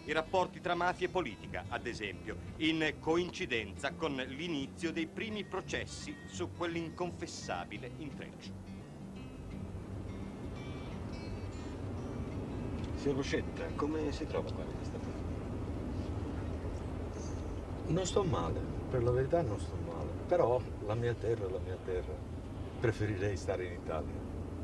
i rapporti tra mafia e politica, ad esempio, in coincidenza con l'inizio dei primi processi su quell'inconfessabile intreccio. Signor Buscetta, come si trova qua negli Stati Uniti? Non sto male, per la verità non sto male, però la mia terra è la mia terra. Preferirei stare in Italia.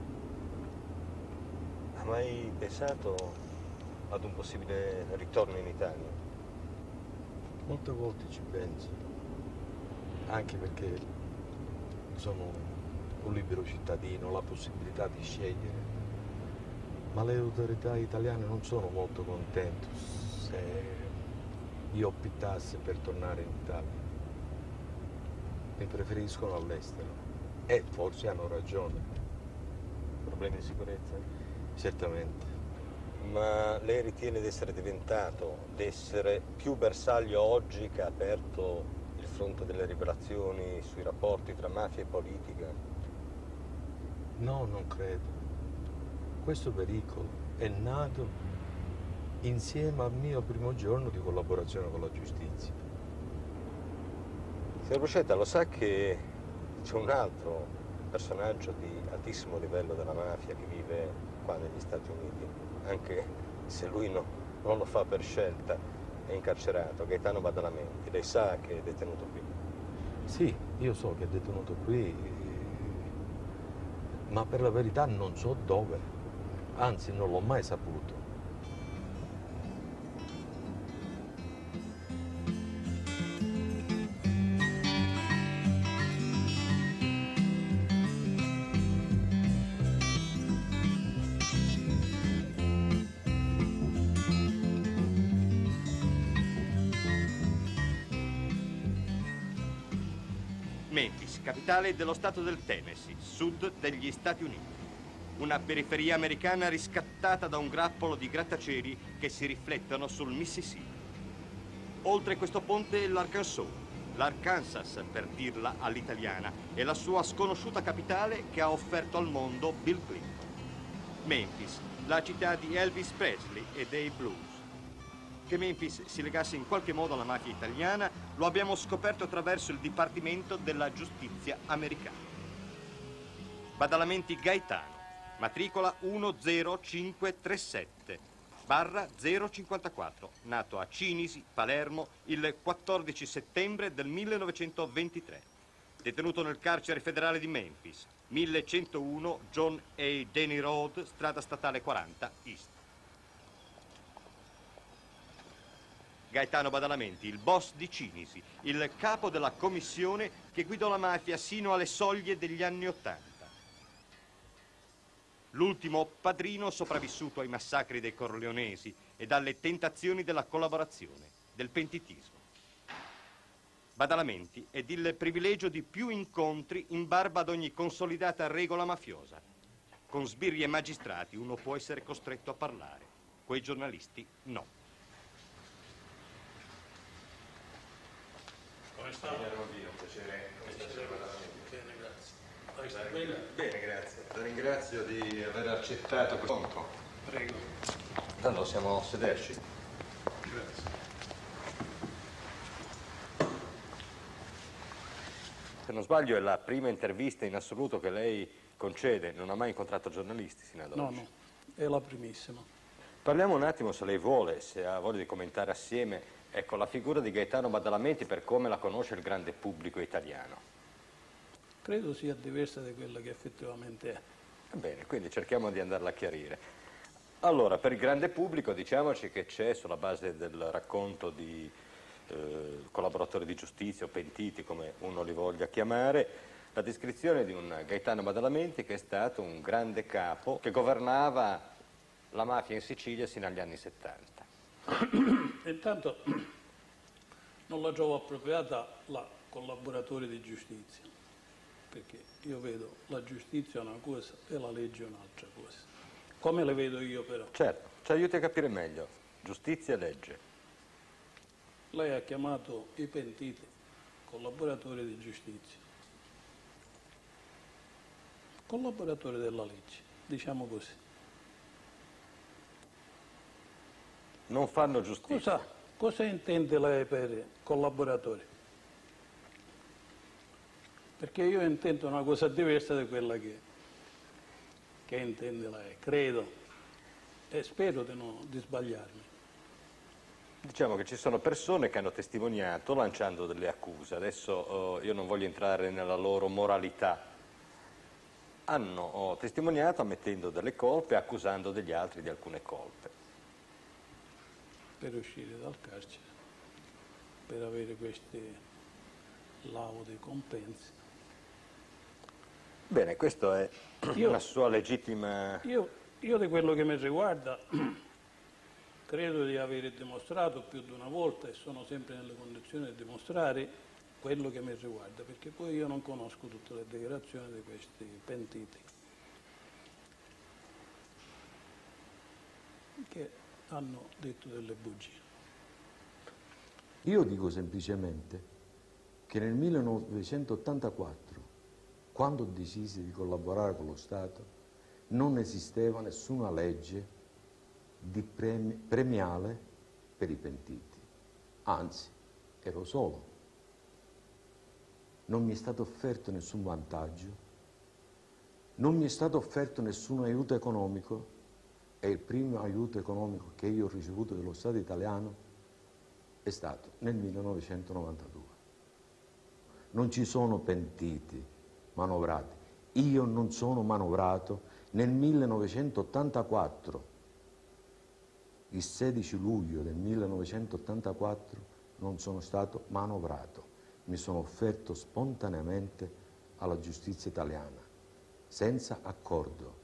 Ha mai pensato ad un possibile ritorno in Italia? Molte volte ci penso, anche perché sono un libero cittadino, ho la possibilità di scegliere, ma le autorità italiane non sono molto contente se io optassi per tornare in Italia. Mi preferiscono all'estero e forse hanno ragione. Problemi di sicurezza? Certamente. Ma lei ritiene di essere più bersaglio oggi che ha aperto il fronte delle rivelazioni sui rapporti tra mafia e politica? No, non credo. Questo pericolo è nato insieme al mio primo giorno di collaborazione con la giustizia. Signor Buscetta, lo sa che c'è un altro personaggio di altissimo livello della mafia che vive qua negli Stati Uniti, anche se lui non lo fa per scelta, è incarcerato, Gaetano Badalamenti. Lei sa che è detenuto qui? Sì, io so che è detenuto qui, ma per la verità non so dove, anzi non l'ho mai saputo. Memphis, capitale dello stato del Tennessee, sud degli Stati Uniti. Una periferia americana riscattata da un grappolo di grattacieli che si riflettono sul Mississippi. Oltre questo ponte l'Arkansas per dirla all'italiana, è la sua sconosciuta capitale che ha offerto al mondo Bill Clinton. Memphis, la città di Elvis Presley e dei blues. Che Memphis si legasse in qualche modo alla mafia italiana lo abbiamo scoperto attraverso il Dipartimento della Giustizia americana. Badalamenti Gaetano, matricola 10537/054, nato a Cinisi, Palermo, il 14 settembre del 1923. Detenuto nel carcere federale di Memphis, 1101 John A. Denny Road, strada statale 40, East. Gaetano Badalamenti, il boss di Cinisi, il capo della commissione che guidò la mafia sino alle soglie degli anni '80. L'ultimo padrino sopravvissuto ai massacri dei corleonesi e dalle tentazioni della collaborazione, del pentitismo. Badalamenti ed il privilegio di più incontri in barba ad ogni consolidata regola mafiosa. Con sbirri e magistrati uno può essere costretto a parlare, quei giornalisti no. Come sta? Un piacere. Come sta, signor Badalamenti? Bene, grazie. Bene, grazie. La ringrazio di aver accettato questo incontro. Prego. Tanto possiamo sederci. Grazie. Se non sbaglio è la prima intervista in assoluto che lei concede, non ha mai incontrato giornalisti sino ad oggi. No, è la primissima. Parliamo un attimo, se lei vuole, se ha voglia di commentare assieme, ecco, la figura di Gaetano Badalamenti per come la conosce il grande pubblico italiano. Credo sia diversa da quella che effettivamente è. Bene, quindi cerchiamo di andarla a chiarire. Allora, per il grande pubblico diciamoci che c'è, sulla base del racconto di collaboratori di giustizia o pentiti, come uno li voglia chiamare, la descrizione di un Gaetano Badalamenti che è stato un grande capo che governava la mafia in Sicilia sino agli anni '70. Intanto non la trovo appropriata la collaboratore di giustizia, perché io vedo la giustizia una cosa e la legge un'altra cosa. Come le vedo io però? Certo, ci aiuti a capire meglio. Giustizia e legge. Lei ha chiamato i pentiti collaboratori di giustizia. Collaboratori della legge, diciamo così. Non fanno giustizia. Cosa intende lei per collaboratori? Perché io intendo una cosa diversa da quella che intende lei, credo, e spero di sbagliarmi. Diciamo che ci sono persone che hanno testimoniato lanciando delle accuse. Adesso io non voglio entrare nella loro moralità. Hanno testimoniato ammettendo delle colpe, accusando degli altri di alcune colpe. Per uscire dal carcere, per avere questi laudi compensi. Bene, questa è una sua legittima... Io di quello che mi riguarda credo di aver dimostrato più di una volta e sono sempre nelle condizioni di dimostrare quello che mi riguarda, perché poi io non conosco tutte le dichiarazioni di questi pentiti che hanno detto delle bugie. Io dico semplicemente che nel 1984, quando decisi di collaborare con lo Stato, non esisteva nessuna legge di premiale per i pentiti. Anzi, ero solo. Non mi è stato offerto nessun vantaggio, non mi è stato offerto nessun aiuto economico, e il primo aiuto economico che io ho ricevuto dallo Stato italiano è stato nel 1992. Non ci sono pentiti manovrati. Io non sono manovrato. Nel 1984, il 16 luglio del 1984, non sono stato manovrato. Mi sono offerto spontaneamente alla giustizia italiana, senza accordo.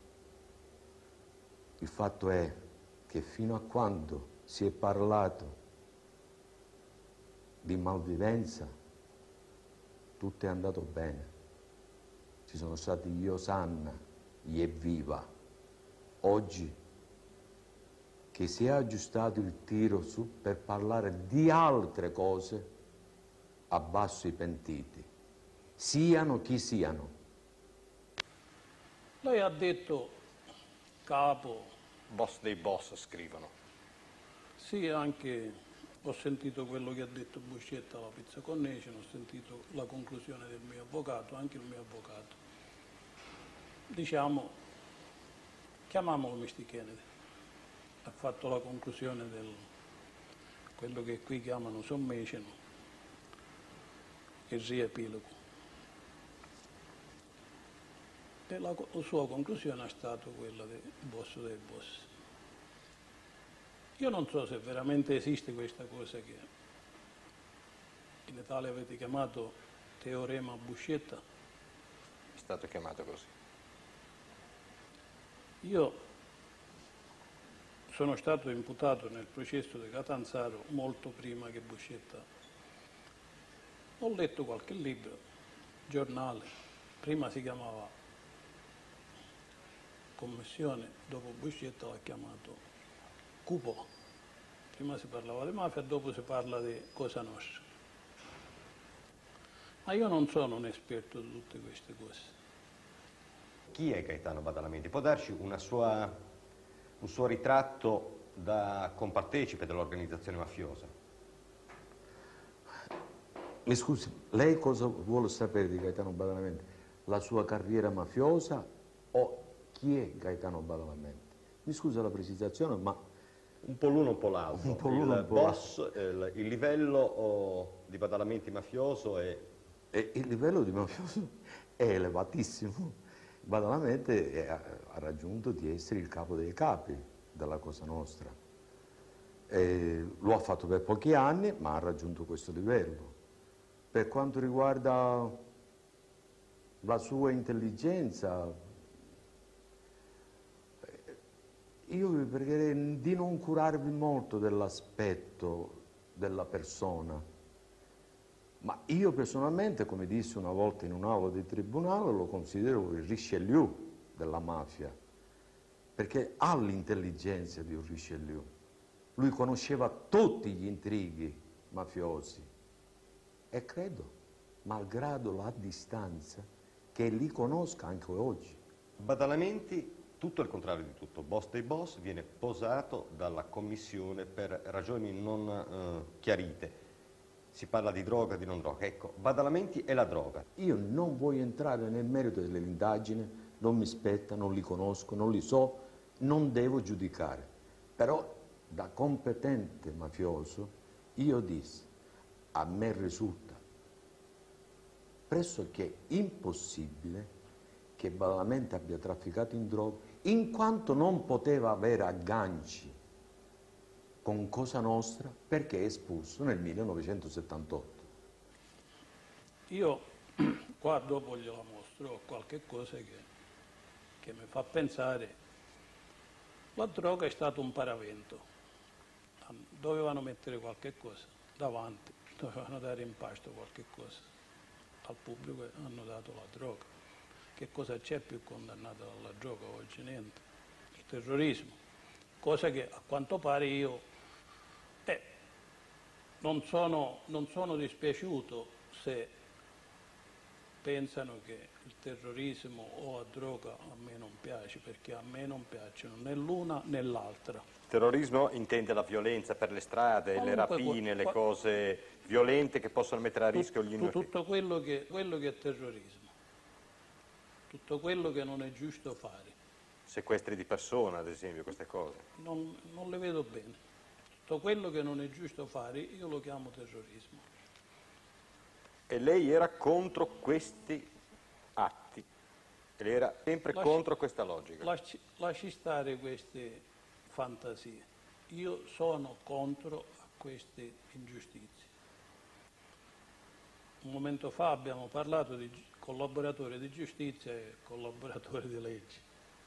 Il fatto è che fino a quando si è parlato di malvivenza, tutto è andato bene. Ci sono stati gli osanna, gli evviva. Oggi che si è aggiustato il tiro per parlare di altre cose, abbasso i pentiti, siano chi siano. Lei ha detto capo. Boss dei boss, scrivono. Sì, anche ho sentito quello che ha detto Buscetta alla Pizza Connection, ho sentito la conclusione del mio avvocato, anche il mio avvocato. Diciamo, chiamiamolo Mr. Kennedy, ha fatto la conclusione del quello che qui chiamano summation, il riepilogo. E la sua conclusione è stata quella del boss dei boss. Io non so se veramente esiste questa cosa che in Italia avete chiamato teorema Buscetta. È stato chiamato così. Io sono stato imputato nel processo di Catanzaro molto prima che Buscetta. Ho letto qualche libro, giornale, prima si chiamava Commissione, dopo Buscetta l'ha chiamato Cupola. Prima si parlava di mafia, dopo si parla di Cosa Nostra. Ma io non sono un esperto di tutte queste cose. Chi è Gaetano Badalamenti? Può darci un suo ritratto da compartecipe dell'organizzazione mafiosa? Mi scusi, lei cosa vuole sapere di Gaetano Badalamenti? La sua carriera mafiosa o chi è Gaetano Badalamenti? Mi scusa la precisazione, ma... Un po' l'uno, un po' l'altro. Un po' l'uno, Il un po' boss, il livello di Badalamenti mafioso è... E il livello di mafioso è elevatissimo. Badalamenti ha raggiunto di essere il capo dei capi della Cosa Nostra. Lo ha fatto per pochi anni, ma ha raggiunto questo livello. Per quanto riguarda la sua intelligenza, io vi pregherei di non curarvi molto dell'aspetto della persona, ma io personalmente, come dissi una volta in un'aula di tribunale, lo considero il Richelieu della mafia, perché ha l'intelligenza di un Richelieu. Lui conosceva tutti gli intrighi mafiosi e credo, malgrado la distanza, che li conosca anche oggi. Badalamenti tutto il contrario di tutto. Boss dei boss viene posato dalla commissione per ragioni non chiarite. Si parla di droga, di non droga. Ecco, Badalamenti è la droga. Io non voglio entrare nel merito dell'indagine, non mi spetta, non li conosco, non li so, non devo giudicare. Però da competente mafioso io dissi, a me risulta pressoché impossibile che Badalamenti abbia trafficato in droga, in quanto non poteva avere agganci con Cosa Nostra perché è espulso nel 1978. Io qua dopo gliela mostro qualche cosa che mi fa pensare. La droga è stato un paravento. Dovevano mettere qualche cosa davanti, dovevano dare in pasto qualche cosa al pubblico e hanno dato la droga. Che cosa c'è più condannato dalla droga oggi? Niente. Il terrorismo. Cosa che a quanto pare io non sono dispiaciuto se pensano che il terrorismo o la droga a me non piace, perché a me non piacciono né l'una né l'altra. Terrorismo intende la violenza per le strade, le rapine, le cose violente che possono mettere a rischio gli innocenti. Tutto quello che è terrorismo, tutto quello che non è giusto fare. Sequestri di persona, ad esempio, queste cose. Non le vedo bene. Tutto quello che non è giusto fare io lo chiamo terrorismo. E lei era contro questi atti, e lei era sempre contro questa logica. Lasci stare queste fantasie. Io sono contro a queste ingiustizie. Un momento fa abbiamo parlato di collaboratori di giustizia e collaboratori di legge.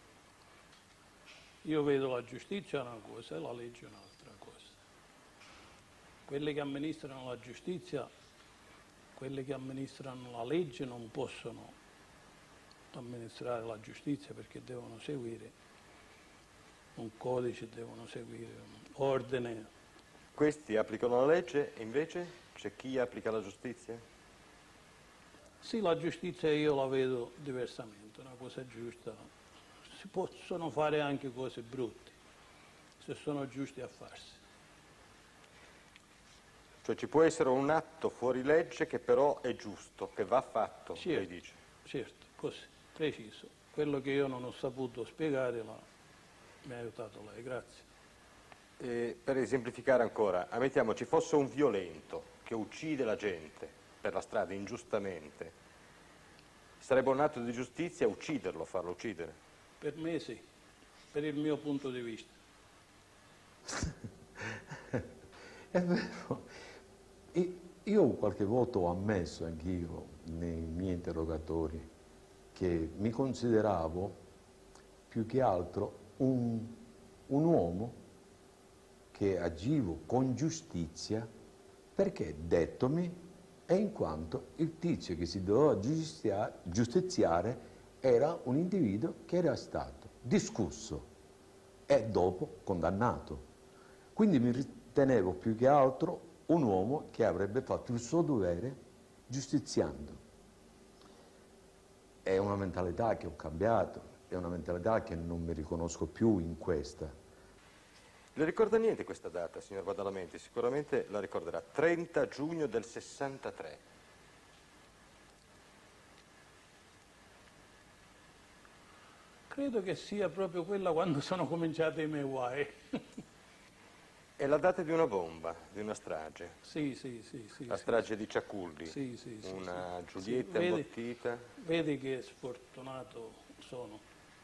Io vedo la giustizia una cosa e la legge un'altra cosa. Quelli che amministrano la giustizia, quelli che amministrano la legge non possono amministrare la giustizia perché devono seguire un codice, devono seguire un ordine. Questi applicano la legge e invece c'è chi applica la giustizia? Sì, la giustizia io la vedo diversamente, una cosa giusta. Si possono fare anche cose brutte, se sono giusti a farsi. Cioè ci può essere un atto fuori legge che però è giusto, che va fatto, Certo, lei dice. certo, così, preciso. Quello che io non ho saputo spiegare mi ha aiutato lei, grazie. Per esemplificare ancora, ammettiamo ci fosse un violento che uccide la gente per la strada ingiustamente, sarebbe un atto di giustizia ucciderlo, farlo uccidere? Per me sì, per il mio punto di vista. È vero. Io qualche volta ho ammesso anch'io nei miei interrogatori che mi consideravo più che altro un uomo che agivo con giustizia perché dettomi e in quanto il tizio che si doveva giustiziare era un individuo che era stato discusso e dopo condannato. Quindi mi ritenevo più che altro un uomo che avrebbe fatto il suo dovere giustiziando. È una mentalità che ho cambiato, è una mentalità che non mi riconosco più in questa. Le ricorda niente questa data, signor Badalamenti? Sicuramente la ricorderà. 30 giugno del 63. Credo che sia proprio quella quando sono cominciati i miei guai. È la data di una bomba, di una strage. Sì. La strage di Ciaculli. Sì, Una sì. Giulietta Sì, imbottita. Vedi che sfortunato sono.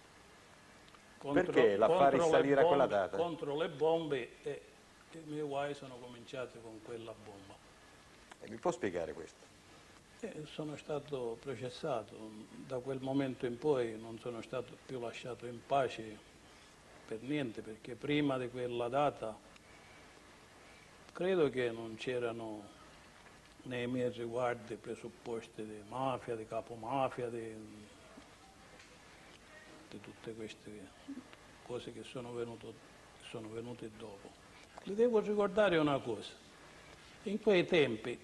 Perché la fa risalire a quella data? Contro le bombe e i miei guai sono cominciati con quella bomba. E mi può spiegare questo? Sono stato processato, da quel momento in poi non sono stato più lasciato in pace per niente, perché prima di quella data credo che non c'erano nei miei riguardi presupposti di mafia, di capomafia, di tutte queste cose che sono venute dopo. Le devo ricordare una cosa, in quei tempi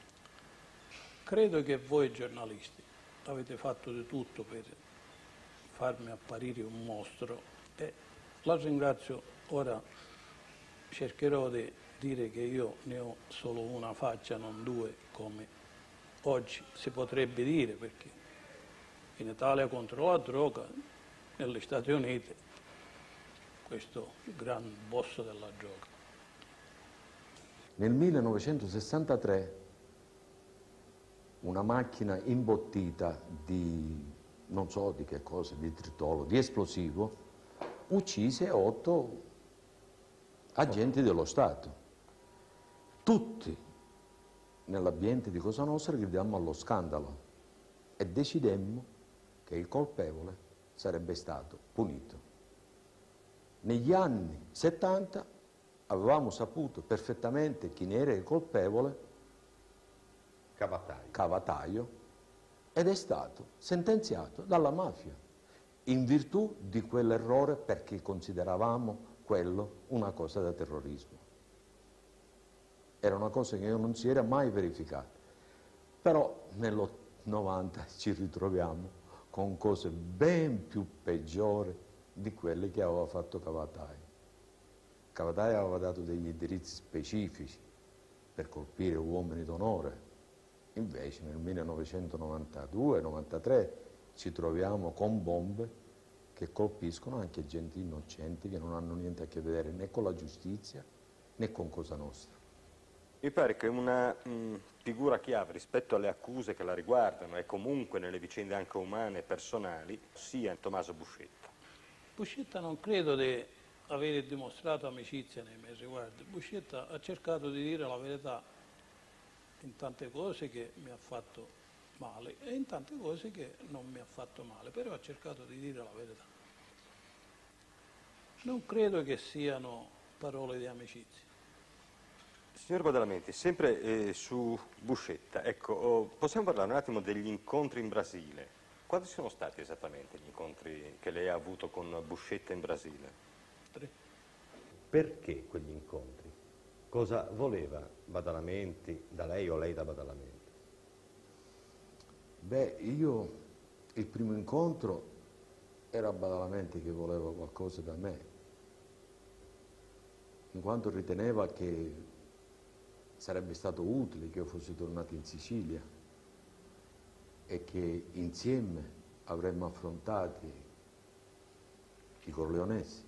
credo che voi giornalisti avete fatto di tutto per farmi apparire un mostro e la ringrazio. Ora cercherò di dire che io ne ho solo una faccia, non due, come oggi si potrebbe dire, perché in Italia contro la droga, negli Stati Uniti, questo gran boss della droga. Nel 1963 una macchina imbottita di, non so di che cosa, di tritolo, di esplosivo, uccise 8 agenti dello Stato. Tutti nell'ambiente di Cosa Nostra gridammo allo scandalo e decidemmo che il colpevole sarebbe stato punito. Negli anni 70 avevamo saputo perfettamente chi era il colpevole, Cavataio, ed è stato sentenziato dalla mafia in virtù di quell'errore, perché consideravamo quello una cosa da terrorismo. Era una cosa che non si era mai verificata. Però nel 90 ci ritroviamo con cose ben più peggiori di quelle che aveva fatto Cavataio. Cavataio aveva dato degli indirizzi specifici per colpire uomini d'onore. Invece nel 1992-93 ci troviamo con bombe che colpiscono anche gente innocenti che non hanno niente a che vedere né con la giustizia né con Cosa Nostra. Mi pare che una figura chiave rispetto alle accuse che la riguardano e comunque nelle vicende anche umane e personali sia Tommaso Buscetta. Buscetta non credo di aver dimostrato amicizia nei miei riguardi. Buscetta ha cercato di dire la verità in tante cose che mi ha fatto male e in tante cose che non mi ha fatto male, però ha cercato di dire la verità. Non credo che siano parole di amicizia. Signor Badalamenti, sempre su Buscetta, ecco, possiamo parlare un attimo degli incontri in Brasile. Quali sono stati esattamente gli incontri che lei ha avuto con Buscetta in Brasile? 3. Perché quegli incontri? Cosa voleva Badalamenti da lei o lei da Badalamenti? Beh, il primo incontro era Badalamenti che voleva qualcosa da me, in quanto riteneva che sarebbe stato utile che io fossi tornato in Sicilia e che insieme avremmo affrontato i corleonesi.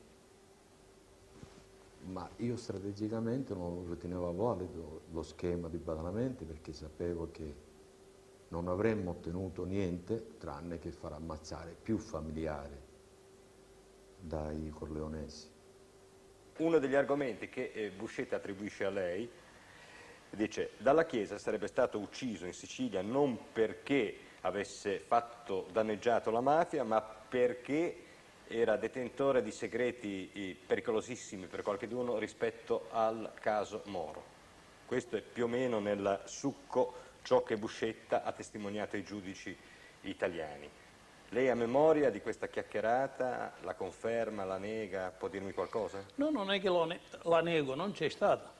Ma io strategicamente non ritenevo valido lo schema di Badalamenti, perché sapevo che non avremmo ottenuto niente tranne che far ammazzare più familiari dai corleonesi. Uno degli argomenti che Buscetta attribuisce a lei, dice: dalla Chiesa sarebbe stato ucciso in Sicilia non perché avesse fatto danneggiato la mafia, ma perché era detentore di segreti pericolosissimi per qualcuno rispetto al caso Moro. Questo è più o meno nel succo ciò che Buscetta ha testimoniato ai giudici italiani. Lei ha memoria di questa chiacchierata? La conferma, la nega? Può dirmi qualcosa? No, non è che la nego, non c'è stata.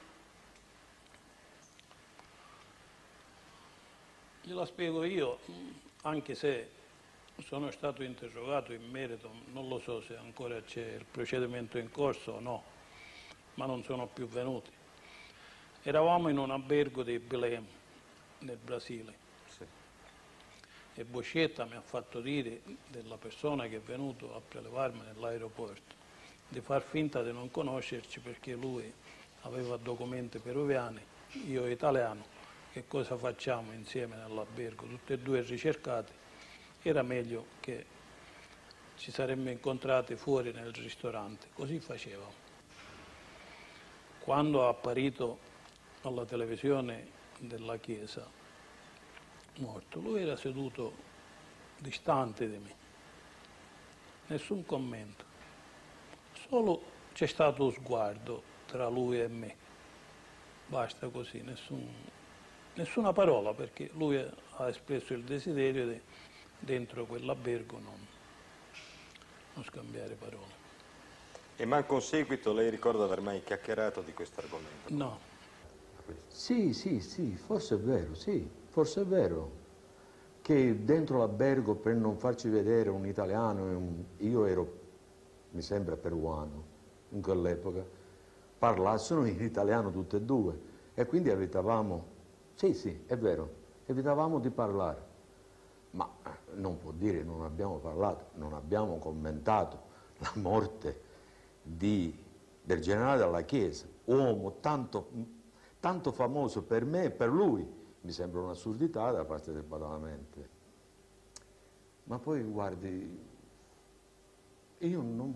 Gliela spiego io, anche se sono stato interrogato in merito, non lo so se ancora c'è il procedimento in corso o no, ma non sono più venuti. Eravamo in un albergo di Belém, nel Brasile, Sì. e Buscetta mi ha fatto dire della persona che è venuto a prelevarmi nell'aeroporto di far finta di non conoscerci perché lui aveva documenti peruviani, io italiano. Che cosa facciamo insieme nell'albergo? Tutti e due ricercati. Era meglio che ci saremmo incontrati fuori nel ristorante. Così facevamo. Quando ha apparito alla televisione della Chiesa morto, lui era seduto distante di me. Nessun commento. Solo c'è stato sguardo tra lui e me. Basta così, nessuna parola, perché lui ha espresso il desiderio di dentro quell'albergo non scambiare parole. E manco un seguito, lei ricorda di aver mai chiacchierato di questo argomento? No. Sì, forse è vero, sì, forse è vero. che dentro l'albergo, per non farci vedere un italiano, io ero, mi sembra, peruano in quell'epoca, parlassero in italiano tutte e due, e quindi evitavamo, sì, è vero, evitavamo di parlare, ma non può dire non abbiamo parlato, non abbiamo commentato la morte del generale Dalla Chiesa, uomo tanto famoso per me e per lui. Mi sembra un'assurdità da parte del Badalamenti. Ma poi, guardi, io non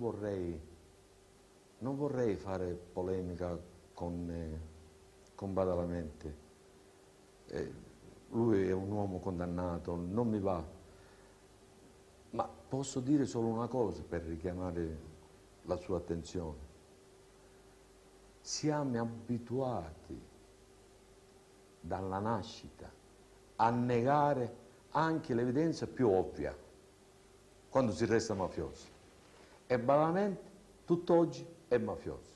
vorrei fare polemica con Badalamenti. Lui è un uomo condannato, non mi va. Ma posso dire solo una cosa per richiamare la sua attenzione. Siamo abituati dalla nascita a negare anche l'evidenza più ovvia quando si resta mafiosi, e Badalamenti tutt'oggi è mafioso.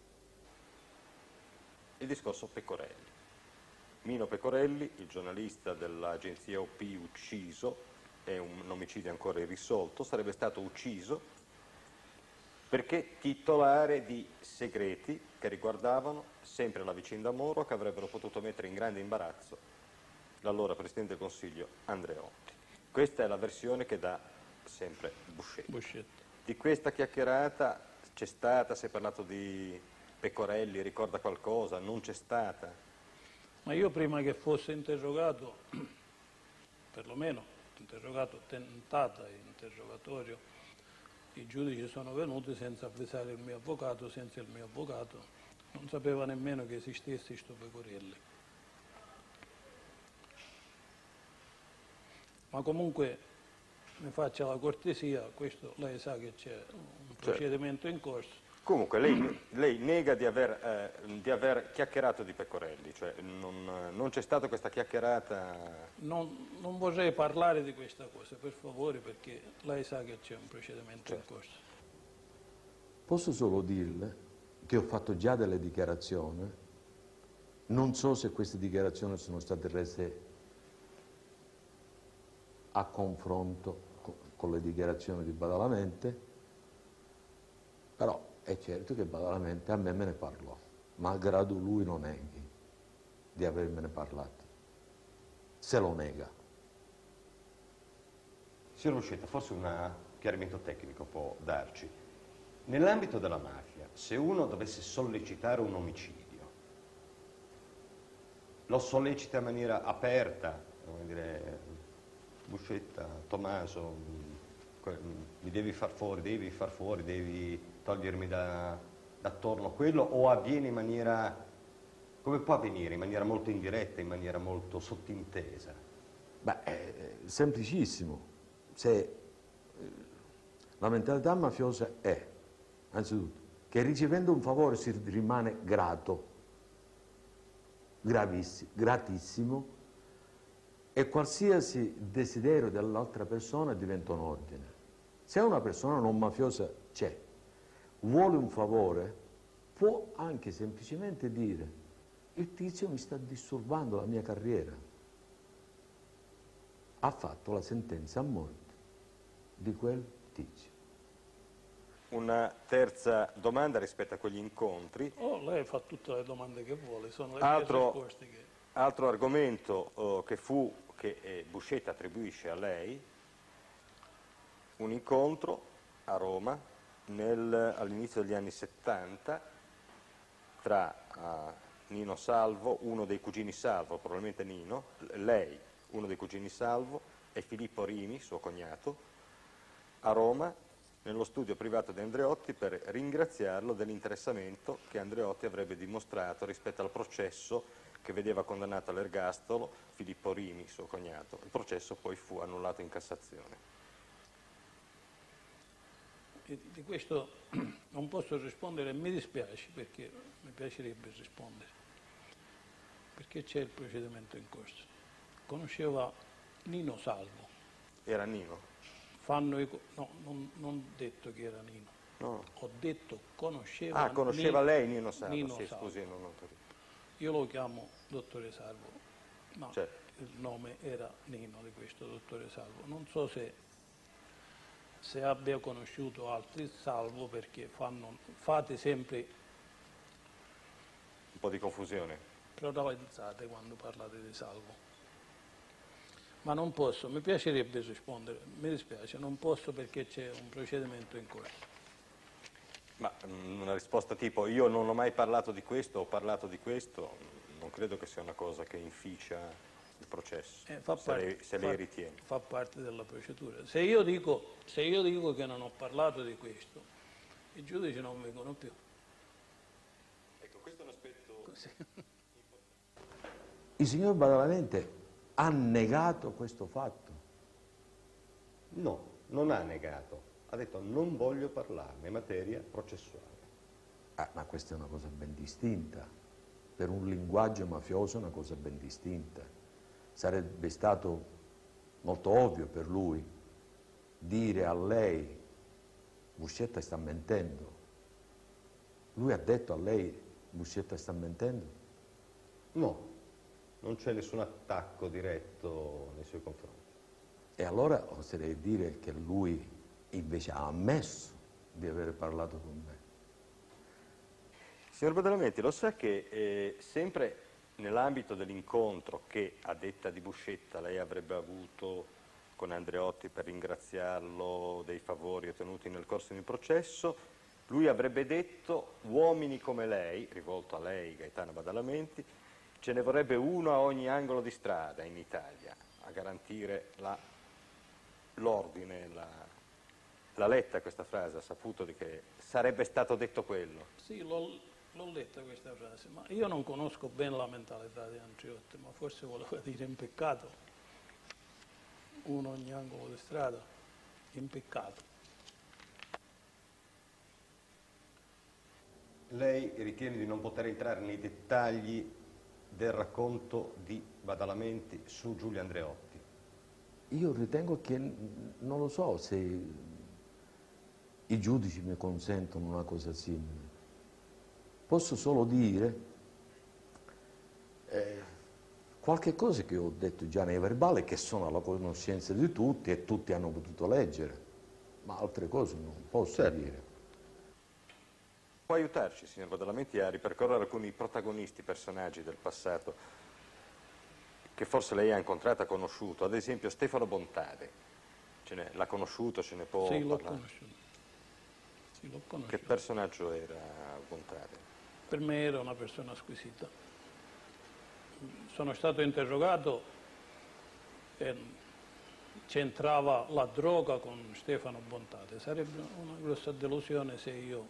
Il discorso Pecorelli. Mino Pecorelli, il giornalista dell'agenzia OP ucciso, è un omicidio ancora irrisolto, sarebbe stato ucciso perché titolare di segreti che riguardavano sempre la vicenda Moro, che avrebbero potuto mettere in grande imbarazzo l'allora Presidente del Consiglio Andreotti. Questa è la versione che dà sempre Buscetta. Di questa chiacchierata c'è stata, si è parlato di Pecorelli, ricorda qualcosa, non c'è stata? Ma io prima che fosse interrogato, perlomeno interrogato tentata interrogatorio, i giudici sono venuti senza avvisare il mio avvocato, senza il mio avvocato non sapeva nemmeno che esistesse questo Pecorelli. Ma comunque mi faccia la cortesia, questo lei sa che c'è un procedimento in corso. Comunque lei nega di aver chiacchierato di Pecorelli, cioè non c'è stata questa chiacchierata? Non vorrei parlare di questa cosa, per favore, perché lei sa che c'è un procedimento in corso. Posso solo dirle che ho fatto già delle dichiarazioni, non so se queste dichiarazioni sono state rese a confronto con le dichiarazioni di Badalamenti, però è certo che Badalamenti a me ne parlò, malgrado lui non neghi di avermene parlato. Se lo nega. Signor Buscetta, forse un chiarimento tecnico può darci. Nell'ambito della mafia, se uno dovesse sollecitare un omicidio, lo sollecita in maniera aperta, come dire, Buscetta, Tommaso, mi devi far fuori, devi togliermi da attorno a quello, o avviene in maniera, come può avvenire, in maniera molto indiretta, in maniera molto sottintesa? Beh, è semplicissimo. Se la mentalità mafiosa è, anzitutto, che ricevendo un favore si rimane grato, gratissimo, e qualsiasi desiderio dell'altra persona diventa un ordine. Se una persona non mafiosa c'è, vuole un favore, può anche semplicemente dire: il tizio mi sta disturbando la mia carriera. Ha fatto la sentenza a morte di quel tizio. Una terza domanda rispetto a quegli incontri. Lei fa tutte le domande che vuole, sono le mie risposte che... Altro argomento che Buscetta attribuisce a lei, un incontro a Roma all'inizio degli anni 70 tra Nino Salvo, uno dei cugini Salvo, probabilmente Nino, lei, uno dei cugini Salvo, e Filippo Rimi, suo cognato, a Roma, nello studio privato di Andreotti, per ringraziarlo dell'interessamento che Andreotti avrebbe dimostrato rispetto al processo che vedeva condannato all'ergastolo Filippo Rimi, suo cognato. Il processo poi fu annullato in Cassazione. E di questo non posso rispondere, mi dispiace, perché mi piacerebbe rispondere, perché c'è il procedimento in corso. Conosceva Nino Salvo. Era Nino? No, non detto che era Nino. No. Ho detto conosceva. Conosceva lei Nino Salvo? Nino sì, Salvo. scusi, non ho capito. Io lo chiamo dottore Salvo. No, Certo. il nome era Nino di questo dottore Salvo. Non so se abbia conosciuto altri Salvo, perché fate sempre Un po' di confusione. pluralizzate quando parlate di Salvo. Ma non posso, mi piacerebbe rispondere, mi dispiace, non posso perché c'è un procedimento in corso. Ma una risposta tipo io non ho mai parlato di questo, ho parlato di questo, non credo che sia una cosa che inficia il processo, se lei ritiene. Fa parte della procedura. Se io dico che non ho parlato di questo, i giudici non vengono più. Ecco, questo è un aspetto... Così. Il signor Badalamenti ha negato questo fatto. No, non ha negato. Ha detto non voglio parlarne, è materia processuale. Ma questa è una cosa ben distinta. Per un linguaggio mafioso è una cosa ben distinta. Sarebbe stato molto ovvio per lui dire a lei Buscetta sta mentendo. Lui ha detto a lei Buscetta sta mentendo? No, non c'è nessun attacco diretto nei suoi confronti. E allora oserei dire che lui invece ha ammesso di aver parlato con me. Signor Badalamenti, lo sa che sempre nell'ambito dell'incontro che, a detta di Buscetta, lei avrebbe avuto con Andreotti per ringraziarlo dei favori ottenuti nel corso di un processo, lui avrebbe detto uomini come lei, rivolto a lei, Gaetano Badalamenti, ce ne vorrebbe uno a ogni angolo di strada in Italia a garantire l'ordine, l'ha letta questa frase, ha saputo di che sarebbe stato detto quello. Sì, l'ho letta questa frase, ma io non conosco bene la mentalità di Andreotti, ma forse voleva dire impeccato, uno ogni angolo di strada, impeccato. Lei ritiene di non poter entrare nei dettagli del racconto di Badalamenti su Giulio Andreotti? Io ritengo che, non lo so se i giudici mi consentono una cosa simile. Posso solo dire qualche cosa che ho detto già nei verbali, che sono alla conoscenza di tutti e tutti hanno potuto leggere, ma altre cose non posso dire. Può aiutarci, signor Badalamenti, a ripercorrere alcuni protagonisti, personaggi del passato che forse lei ha incontrato, ha conosciuto, ad esempio Stefano Bontade. L'ha conosciuto, ce ne può Sì, l'ho parlare? conosciuto. Sì, l'ho conosciuto. Che personaggio era Bontade? Per me era una persona squisita. Sono stato interrogato e c'entrava la droga con Stefano Bontade. Sarebbe una grossa delusione se io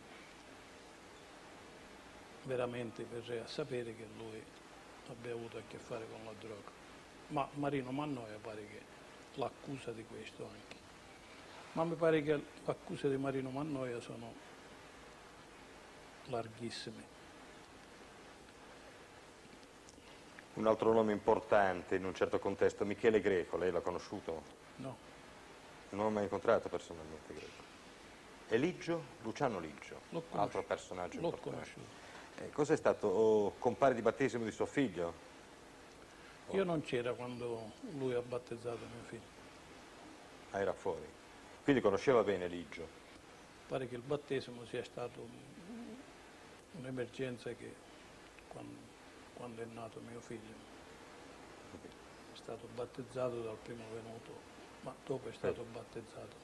veramente verrei a sapere che lui abbia avuto a che fare con la droga. Ma Marino Mannoia pare che l'accusa di questo anche. Ma mi pare che le accuse di Marino Mannoia sono larghissime. Un altro nome importante in un certo contesto, Michele Greco, lei l'ha conosciuto? No, Non l'ho mai incontrato personalmente Greco. E Liggio? Luciano Liggio, altro personaggio l'ho importante. conosciuto. Cos'è stato? Compare di battesimo di suo figlio? Io non c'era quando lui ha battezzato mio figlio. Ah, era fuori. Quindi conosceva bene Liggio. Pare che il battesimo sia stato un'emergenza che quando è nato mio figlio è stato battezzato dal primo venuto, ma dopo è stato battezzato.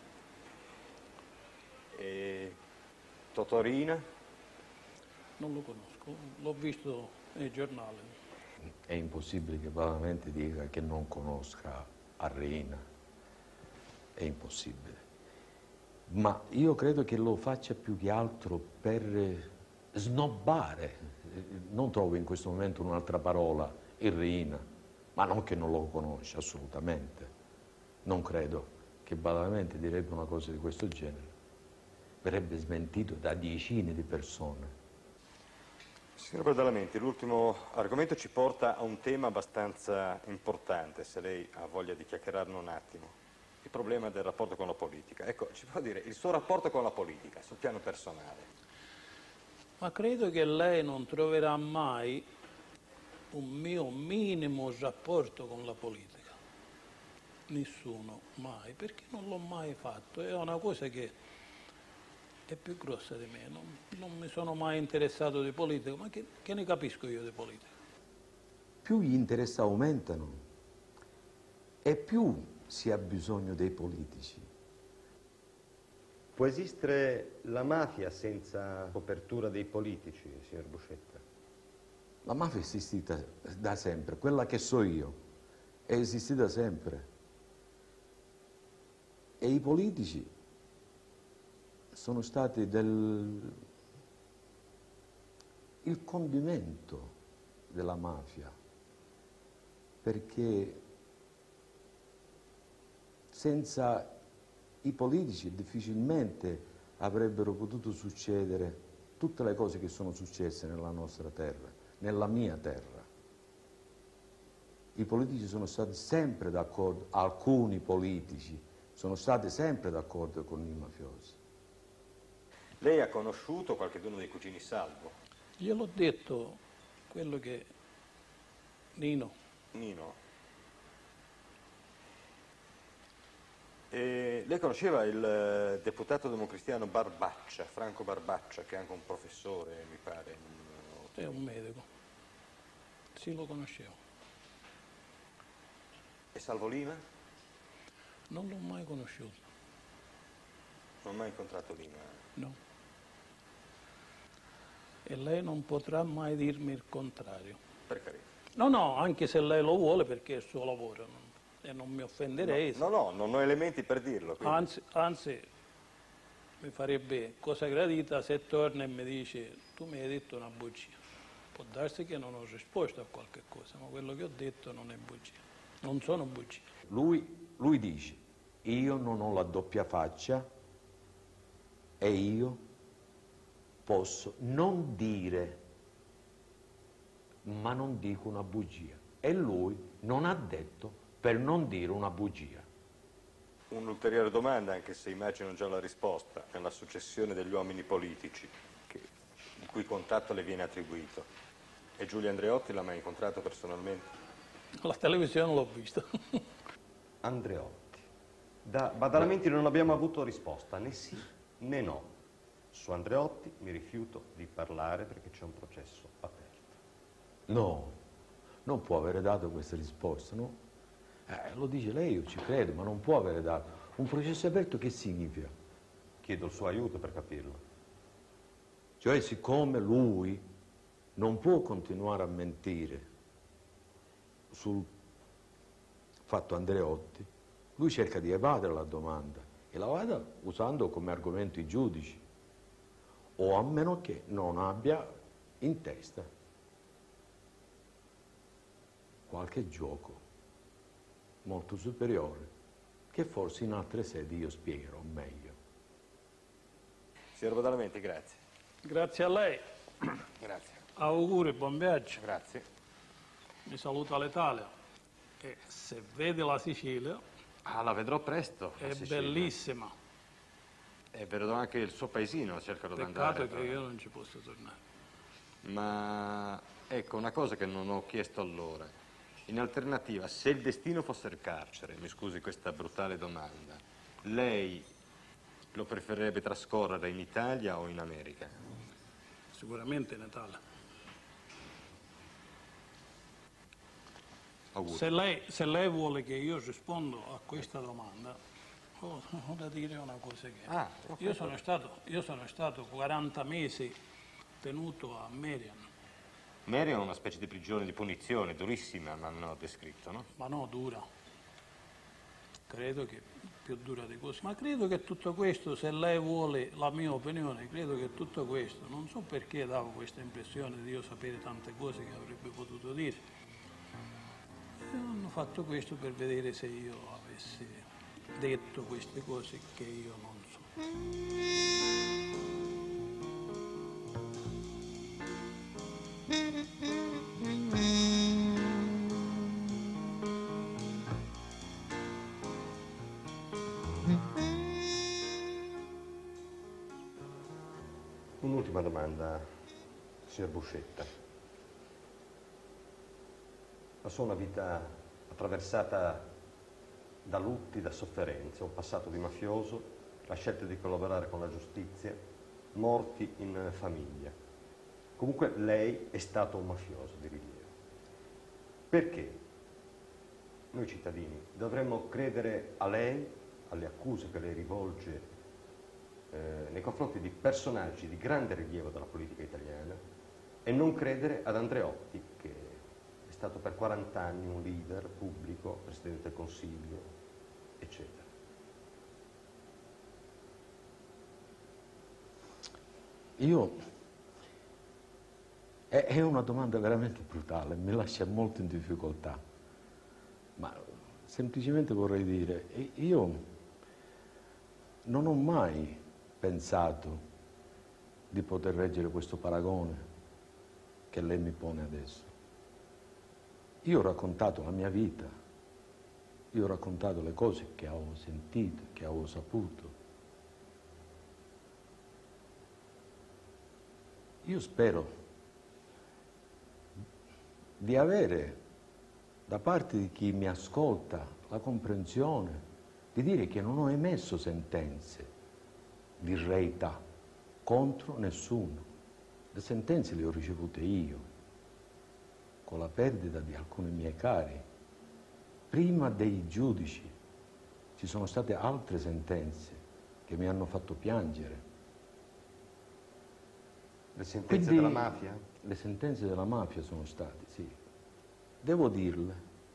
E Totorina? Non lo conosco, l'ho visto nei giornali. È impossibile che Badalamenti dica che non conosca Arena, è impossibile. Ma io credo che lo faccia più che altro per snobbare, non trovo in questo momento un'altra parola, il Riina, ma non che non lo conosce assolutamente. Non credo che Badalamenti direbbe una cosa di questo genere. Verrebbe smentito da decine di persone. Signor Badalamenti, l'ultimo argomento ci porta a un tema abbastanza importante, se lei ha voglia di chiacchierarne un attimo. Il problema del rapporto con la politica. Ecco, ci può dire il suo rapporto con la politica, sul piano personale? Ma credo che lei non troverà mai un mio minimo rapporto con la politica. Nessuno, mai, perché non l'ho mai fatto. È una cosa che è più grossa di me. Non mi sono mai interessato di politica, ma che ne capisco io di politica? Più gli interessi aumentano e più si ha bisogno dei politici. Può esistere la mafia senza copertura dei politici, signor Buscetta? La mafia è esistita da sempre, quella che so io, è esistita sempre. E i politici sono stati il condimento della mafia, perché senza i politici difficilmente avrebbero potuto succedere tutte le cose che sono successe nella nostra terra, nella mia terra. I politici sono stati sempre d'accordo, alcuni politici sono stati sempre d'accordo con i mafiosi. Lei ha conosciuto qualcuno dei cugini Salvo? Gliel'ho detto, quello che Nino. E lei conosceva il deputato democristiano Barbaccia, Franco Barbaccia, che è anche un professore, mi pare. È un medico. Sì, lo conoscevo. E Salvo Lima? Non l'ho mai conosciuto, Non ho mai incontrato Lima. no. E lei non potrà mai dirmi il contrario. Per carità. No, anche se lei lo vuole perché è il suo lavoro e non mi offenderei. No, non ho elementi per dirlo. Quindi. Anzi, mi farebbe cosa gradita se torna e mi dice tu mi hai detto una bugia. Può darsi che non ho risposto a qualche cosa, ma quello che ho detto non è bugia, non sono bugie. Lui dice, io non ho la doppia faccia e io posso non dire, ma non dico una bugia. E lui non ha detto per non dire una bugia. Un'ulteriore domanda, anche se immagino già la risposta, nella successione degli uomini politici, il cui contatto le viene attribuito. E Giulio Andreotti l'ha mai incontrato personalmente? La televisione l'ho vista. Andreotti. Da Badalamenti non abbiamo avuto risposta, né sì né no. Su Andreotti mi rifiuto di parlare perché c'è un processo aperto. No, non può avere dato questa risposta, no? Lo dice lei, io ci credo, ma non può avere dato. Un processo aperto che significa? Chiedo il suo aiuto per capirlo. Cioè, siccome lui non può continuare a mentire sul fatto Andreotti, lui cerca di evadere la domanda e la vada usando come argomento i giudici, o a meno che non abbia in testa qualche gioco molto superiore, che forse in altre sedi io spiegherò meglio. Signor Badalamenti, grazie. Grazie a lei. Grazie. Auguri, buon viaggio. Grazie. Mi saluta l'Italia. E se vede la Sicilia, La vedrò presto. è bellissima. E vedrò anche il suo paesino, cercherò di andare. Peccato che io non ci posso tornare. Ma ecco, una cosa che non ho chiesto allora. In alternativa, se il destino fosse il carcere, mi scusi questa brutale domanda, lei lo preferirebbe trascorrere in Italia o in America? Sicuramente in Italia. Auguri. Se lei vuole che io rispondo a questa domanda, ho da dire una cosa che io sono stato 40 mesi tenuto a Merian. Merian è una specie di prigione di punizione, durissima, mi hanno descritto, no? Ma no, dura. Credo che più dura di così. Ma credo che tutto questo, se lei vuole la mia opinione, credo che tutto questo, non so perché davo questa impressione di io sapere tante cose che avrebbe potuto dire. Hanno fatto questo per vedere se io avessi detto queste cose che io non so. Un'ultima domanda, signor Buscetta. Passò una vita attraversata da lutti, da sofferenze, un passato di mafioso, la scelta di collaborare con la giustizia, morti in famiglia. Comunque lei è stato un mafioso di rilievo. Perché noi cittadini dovremmo credere a lei, alle accuse che lei rivolge nei confronti di personaggi di grande rilievo della politica italiana e non credere ad Andreotti, che è stato per 40 anni un leader pubblico, Presidente del Consiglio, eccetera. È una domanda veramente brutale, mi lascia molto in difficoltà, ma semplicemente vorrei dire, io non ho mai pensato di poter reggere questo paragone che lei mi pone adesso. Io ho raccontato la mia vita, io ho raccontato le cose che ho sentito, che ho saputo. Io spero di avere da parte di chi mi ascolta la comprensione di dire che non ho emesso sentenze di reità contro nessuno. Le sentenze le ho ricevute io, con la perdita di alcuni miei cari. Prima dei giudici ci sono state altre sentenze che mi hanno fatto piangere. Le sentenze della mafia? Le sentenze della mafia sono state, sì. Devo dirle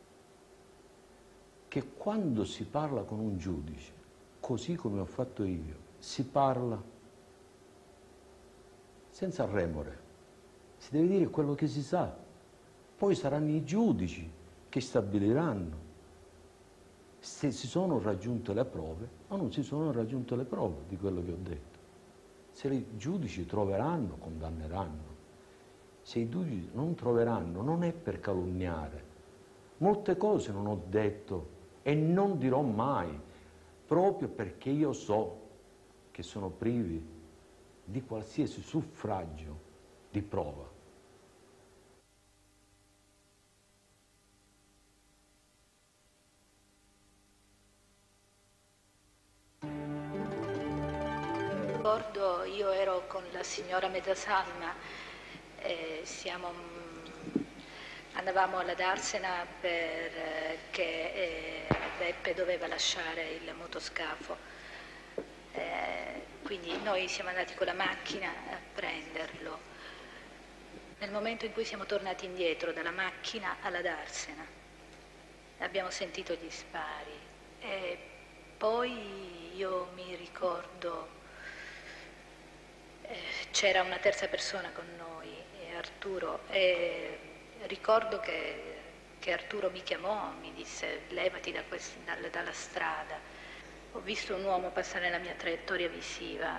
che quando si parla con un giudice, così come ho fatto io, si parla senza remore, si deve dire quello che si sa, poi saranno i giudici che stabiliranno se si sono raggiunte le prove o non si sono raggiunte le prove di quello che ho detto. Se i giudici troveranno, condanneranno. Se i giudici non troveranno, non è per calunniare. Molte cose non ho detto e non dirò mai, proprio perché io so che sono privi di qualsiasi suffragio di prova. Ricordo, io ero con la signora Metasalma, andavamo alla Darsena perché Beppe doveva lasciare il motoscafo, quindi noi siamo andati con la macchina a prenderlo. Nel momento in cui siamo tornati indietro dalla macchina alla Darsena abbiamo sentito gli spari e poi io mi ricordo c'era una terza persona con noi, Arturo, e ricordo che Arturo mi chiamò, mi disse levati dalla strada. Ho visto un uomo passare nella mia traiettoria visiva,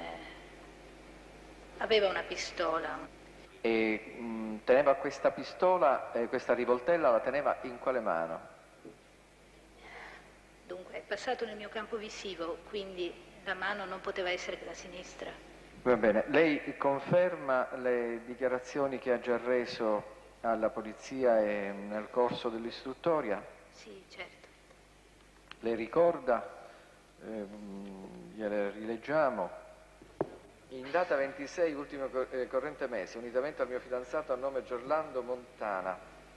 aveva una pistola. E teneva questa pistola, questa rivoltella la teneva in quale mano? Dunque, è passato nel mio campo visivo, quindi la mano non poteva essere che la sinistra. Va bene, lei conferma le dichiarazioni che ha già reso alla polizia e nel corso dell'istruttoria? Sì, certo. Le ricorda, gliele rileggiamo. In data 26 ultimo corrente mese, unitamente al mio fidanzato a nome Gerlando Montana,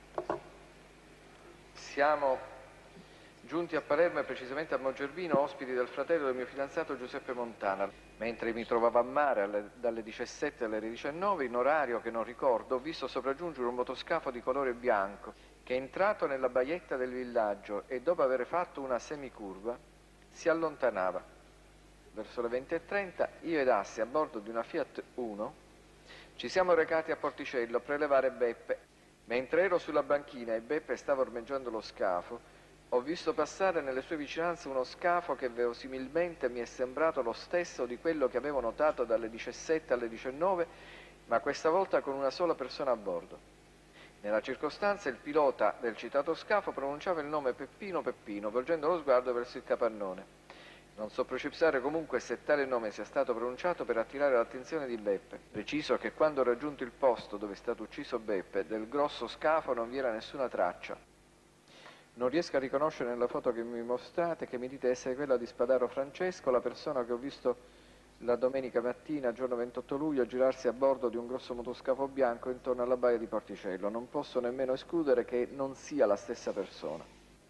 siamo giunti a Palermo e precisamente a Mongerbino, ospiti del fratello del mio fidanzato Giuseppe Montana. Mentre mi trovavo a mare dalle 17 alle 19, in orario che non ricordo, ho visto sopraggiungere un motoscafo di colore bianco che è entrato nella baietta del villaggio e dopo aver fatto una semicurva si allontanava. Verso le 20:30 io ed Assi a bordo di una Fiat Uno ci siamo recati a Porticello a prelevare Beppe. Mentre ero sulla banchina e Beppe stava ormeggiando lo scafo, ho visto passare nelle sue vicinanze uno scafo che verosimilmente mi è sembrato lo stesso di quello che avevo notato dalle 17 alle 19, ma questa volta con una sola persona a bordo. Nella circostanza il pilota del citato scafo pronunciava il nome Peppino Peppino, volgendo lo sguardo verso il capannone. Non so precisare comunque se tale nome sia stato pronunciato per attirare l'attenzione di Beppe. Preciso che quando ho raggiunto il posto dove è stato ucciso Beppe, del grosso scafo non vi era nessuna traccia. Non riesco a riconoscere nella foto che mi mostrate, che mi dite essere quella di Spadaro Francesco, la persona che ho visto la domenica mattina, giorno 28 luglio, girarsi a bordo di un grosso motoscafo bianco intorno alla baia di Porticello. Non posso nemmeno escludere che non sia la stessa persona.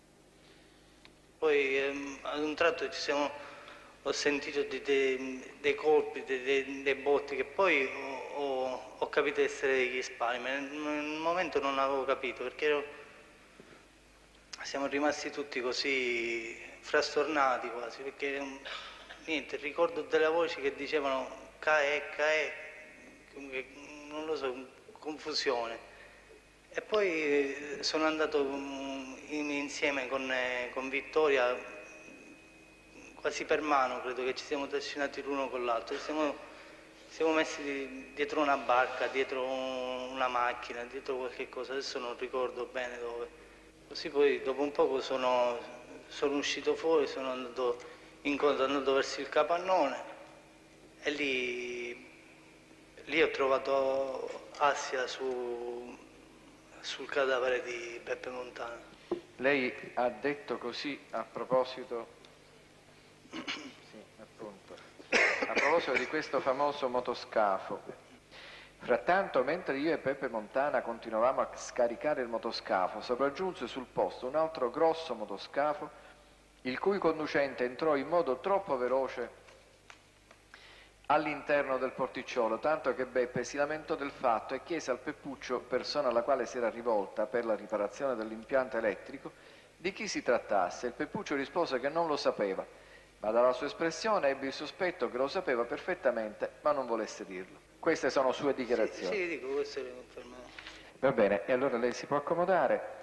Poi ad un tratto ho sentito dei colpi, dei botti che poi ho capito essere degli spari, ma nel momento non avevo capito perché siamo rimasti tutti così frastornati quasi, perché niente, ricordo delle voci che dicevano cae, non lo so, confusione. E poi sono andato insieme con Vittoria, quasi per mano, credo che ci siamo trascinati l'uno con l'altro, siamo messi dietro una barca, dietro una macchina, dietro qualche cosa, adesso non ricordo bene dove. Così poi dopo un poco sono uscito fuori, sono andato verso il capannone e lì ho trovato Assia sul cadavere di Peppe Montana. Lei ha detto così a proposito, sì, appunto, a proposito di questo famoso motoscafo. Frattanto, mentre io e Peppe Montana continuavamo a scaricare il motoscafo, sopraggiunse sul posto un altro grosso motoscafo, il cui conducente entrò in modo troppo veloce all'interno del porticciolo, tanto che Beppe si lamentò del fatto e chiese al Peppuccio, persona alla quale si era rivolta per la riparazione dell'impianto elettrico, di chi si trattasse. Il Peppuccio rispose che non lo sapeva, ma dalla sua espressione ebbe il sospetto che lo sapeva perfettamente, ma non volesse dirlo. Queste sono sue dichiarazioni. Sì, dico, questo le confermo. Va bene, e allora lei si può accomodare.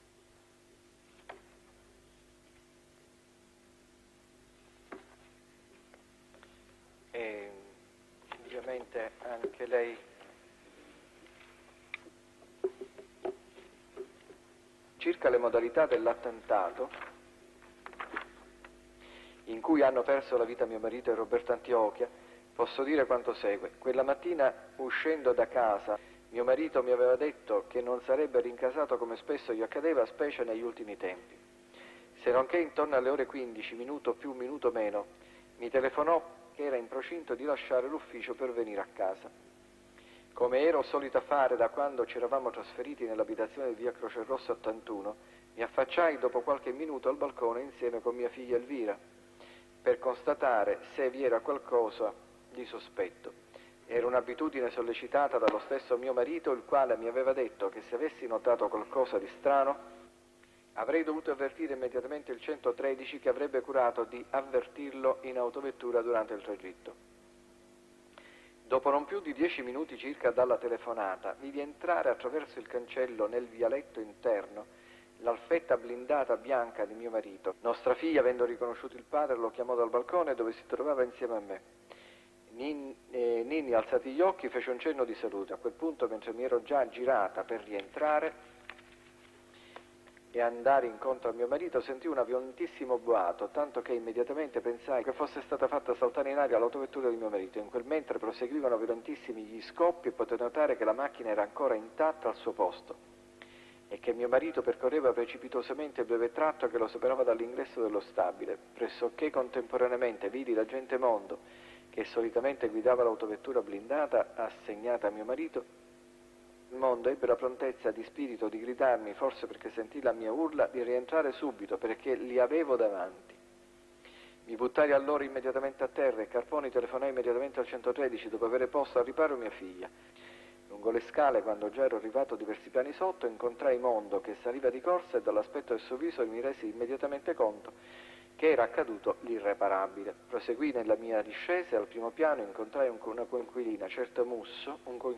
E ovviamente anche lei circa le modalità dell'attentato in cui hanno perso la vita mio marito e Roberto Antiochia, posso dire quanto segue. Quella mattina, uscendo da casa, mio marito mi aveva detto che non sarebbe rincasato come spesso gli accadeva, specie negli ultimi tempi. Se non che intorno alle ore 15, minuto più, minuto meno, mi telefonò che era in procinto di lasciare l'ufficio per venire a casa. Come ero solita fare da quando ci eravamo trasferiti nell'abitazione di via Croce Rossa 81, mi affacciai dopo qualche minuto al balcone insieme con mia figlia Elvira, per constatare se vi era qualcosa di sospetto. Era un'abitudine sollecitata dallo stesso mio marito, il quale mi aveva detto che se avessi notato qualcosa di strano avrei dovuto avvertire immediatamente il 113 che avrebbe curato di avvertirlo in autovettura durante il tragitto. Dopo non più di 10 minuti circa dalla telefonata, vidi entrare attraverso il cancello nel vialetto interno l'alfetta blindata bianca di mio marito. Nostra figlia, avendo riconosciuto il padre, lo chiamò dal balcone dove si trovava insieme a me. Ninni, alzati gli occhi, fece un cenno di salute. A quel punto, mentre mi ero già girata per rientrare e andare incontro a mio marito, sentì un violentissimo boato, tanto che immediatamente pensai che fosse stata fatta saltare in aria l'autovettura di mio marito. In quel mentre proseguivano violentissimi gli scoppi e potei notare che la macchina era ancora intatta al suo posto e che mio marito percorreva precipitosamente il breve tratto che lo separava dall'ingresso dello stabile. Pressoché contemporaneamente vidi l'agente Mondo, che solitamente guidava l'autovettura blindata assegnata a mio marito. Mondo ebbe la prontezza di spirito di gridarmi, forse perché sentì la mia urla, di rientrare subito, perché li avevo davanti. Mi buttai allora immediatamente a terra e Carponi telefonai immediatamente al 113 dopo aver posto al riparo mia figlia. Lungo le scale, quando già ero arrivato diversi piani sotto, incontrai Mondo che saliva di corsa e dall'aspetto del suo viso mi resi immediatamente conto che era accaduto l'irreparabile. Proseguì nella mia discesa e al primo piano incontrai un coinquilino, certo Musso,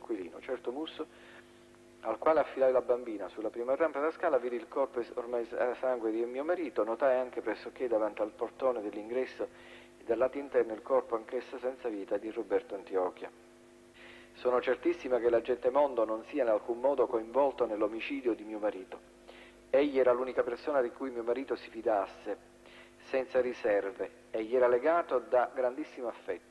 al quale affilai la bambina. Sulla prima rampa della scala vidi il corpo ormai a sangue di mio marito, notai anche pressoché davanti al portone dell'ingresso e dal lato interno il corpo anch'esso senza vita di Roberto Antiochia. Sono certissima che l'agente Mondo non sia in alcun modo coinvolto nell'omicidio di mio marito. Egli era l'unica persona di cui mio marito si fidasse. senza riserve e gli era legato da grandissimo affetto.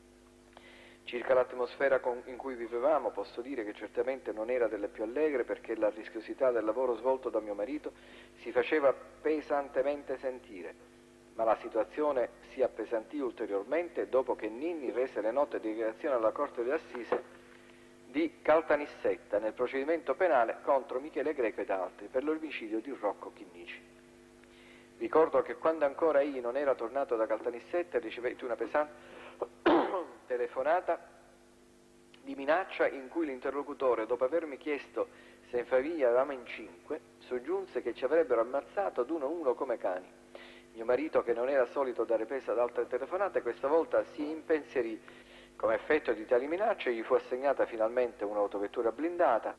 Circa l'atmosfera in cui vivevamo, posso dire che certamente non era delle più allegre, perché la rischiosità del lavoro svolto da mio marito si faceva pesantemente sentire, ma la situazione si appesantì ulteriormente dopo che Ninni rese le note di dichiarazione alla Corte d'Assise di Caltanissetta nel procedimento penale contro Michele Greco ed altri per l'omicidio di Rocco Chinnici. Ricordo che quando ancora egli non era tornato da Caltanissetta ricevetti una pesante telefonata di minaccia in cui l'interlocutore, dopo avermi chiesto se in famiglia eravamo in 5, soggiunse che ci avrebbero ammazzato ad uno a uno come cani. Mio marito, che non era solito dare presa ad altre telefonate, questa volta si impensierì. Come effetto di tali minacce gli fu assegnata finalmente un'autovettura blindata.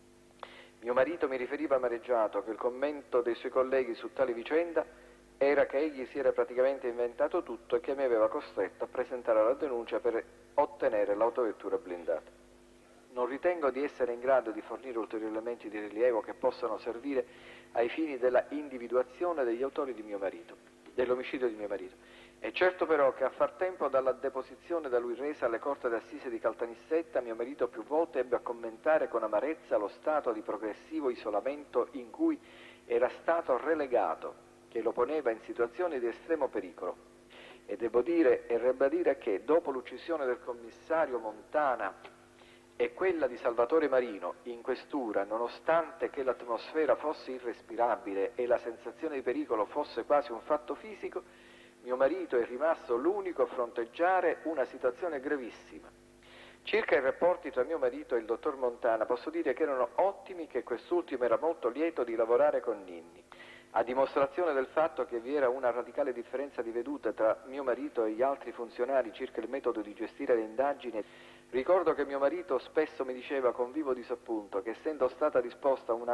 Mio marito mi riferiva amareggiato che il commento dei suoi colleghi su tale vicenda era che egli si era praticamente inventato tutto e che mi aveva costretto a presentare la denuncia per ottenere l'autovettura blindata. Non ritengo di essere in grado di fornire ulteriori elementi di rilievo che possano servire ai fini della individuazione degli autori di mio marito, dell'omicidio di mio marito. È certo però che a far tempo dalla deposizione da lui resa alle corte d'assise di Caltanissetta, mio marito più volte ebbe a commentare con amarezza lo stato di progressivo isolamento in cui era stato relegato, che lo poneva in situazioni di estremo pericolo. E devo dire e ribadire che dopo l'uccisione del commissario Montana e quella di Salvatore Marino in questura, nonostante che l'atmosfera fosse irrespirabile e la sensazione di pericolo fosse quasi un fatto fisico, mio marito è rimasto l'unico a fronteggiare una situazione gravissima. Circa i rapporti tra mio marito e il dottor Montana, posso dire che erano ottimi e che quest'ultimo era molto lieto di lavorare con Ninni. A dimostrazione del fatto che vi era una radicale differenza di vedute tra mio marito e gli altri funzionari circa il metodo di gestire le indagini, ricordo che mio marito spesso mi diceva con vivo disappunto che, essendo stata disposta una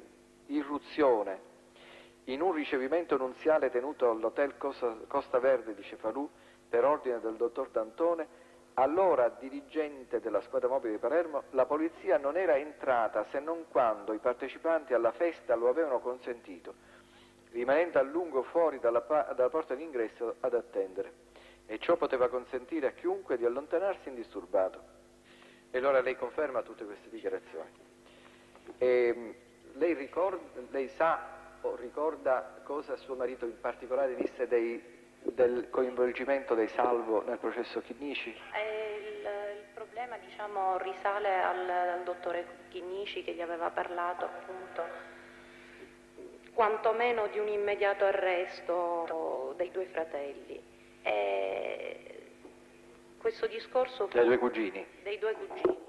irruzione in un ricevimento nunziale tenuto all'hotel Costa Verde di Cefalù per ordine del dottor D'Antone, allora dirigente della squadra mobile di Palermo, la polizia non era entrata se non quando i partecipanti alla festa lo avevano consentito, rimanendo a lungo fuori dalla porta d'ingresso ad attendere, e ciò poteva consentire a chiunque di allontanarsi indisturbato. E allora lei conferma tutte queste dichiarazioni. Lei sa o ricorda cosa suo marito in particolare disse del coinvolgimento dei Salvo nel processo Chinnici? Il problema, diciamo, risale al dottore Chinnici, che gli aveva parlato appunto quantomeno di un immediato arresto dei due fratelli. Questo discorso fu... Dei due cugini. Dei due cugini.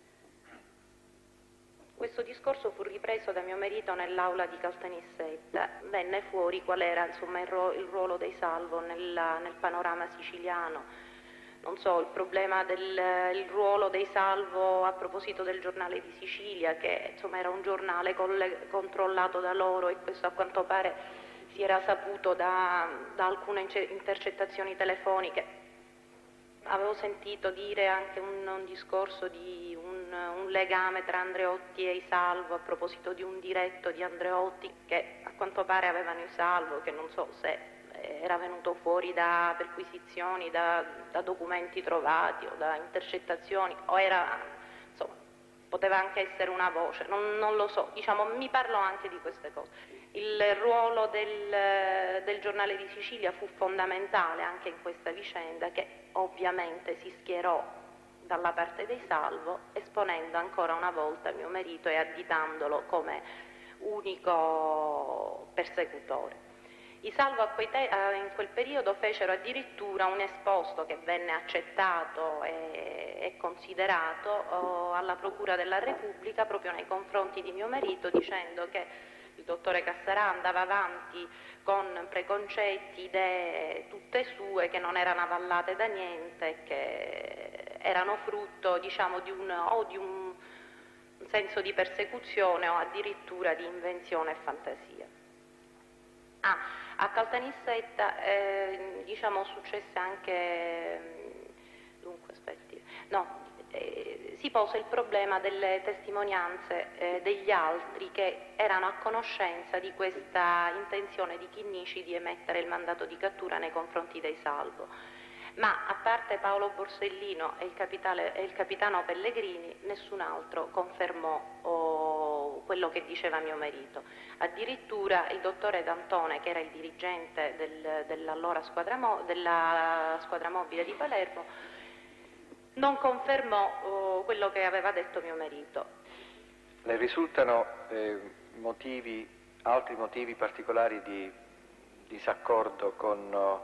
Questo discorso fu ripreso da mio marito nell'aula di Caltanissetta. Venne fuori qual era, insomma, il ruolo dei Salvo nel panorama siciliano. Non so, il problema del ruolo dei Salvo a proposito del Giornale di Sicilia, che insomma era un giornale controllato da loro, e questo a quanto pare si era saputo da alcune intercettazioni telefoniche. Avevo sentito dire anche un discorso di un legame tra Andreotti e i Salvo a proposito di un diretto di Andreotti che a quanto pare avevano i Salvo, che non so se era venuto fuori da perquisizioni, da documenti trovati o da intercettazioni, o era, insomma, poteva anche essere una voce, non lo so, diciamo, mi parlo anche di queste cose. Il ruolo del Giornale di Sicilia fu fondamentale anche in questa vicenda, che ovviamente si schierò dalla parte dei Salvo, esponendo ancora una volta mio marito e additandolo come unico persecutore. I Salvo in quel periodo fecero addirittura un esposto che venne accettato e considerato alla Procura della Repubblica proprio nei confronti di mio marito, dicendo che il dottore Cassarà andava avanti con preconcetti, idee tutte sue, che non erano avallate da niente, che erano frutto, diciamo, di un senso di persecuzione o addirittura di invenzione e fantasia. A Caltanissetta, diciamo, successe anche, si pose il problema delle testimonianze degli altri che erano a conoscenza di questa intenzione di Chinnici di emettere il mandato di cattura nei confronti dei Salvo. Ma a parte Paolo Borsellino e il capitano Pellegrini, nessun altro confermò quello che diceva mio marito. Addirittura il dottore D'Antone, che era il dirigente della squadra mobile di Palermo, non confermò quello che aveva detto mio marito. Le risultano altri motivi particolari di disaccordo con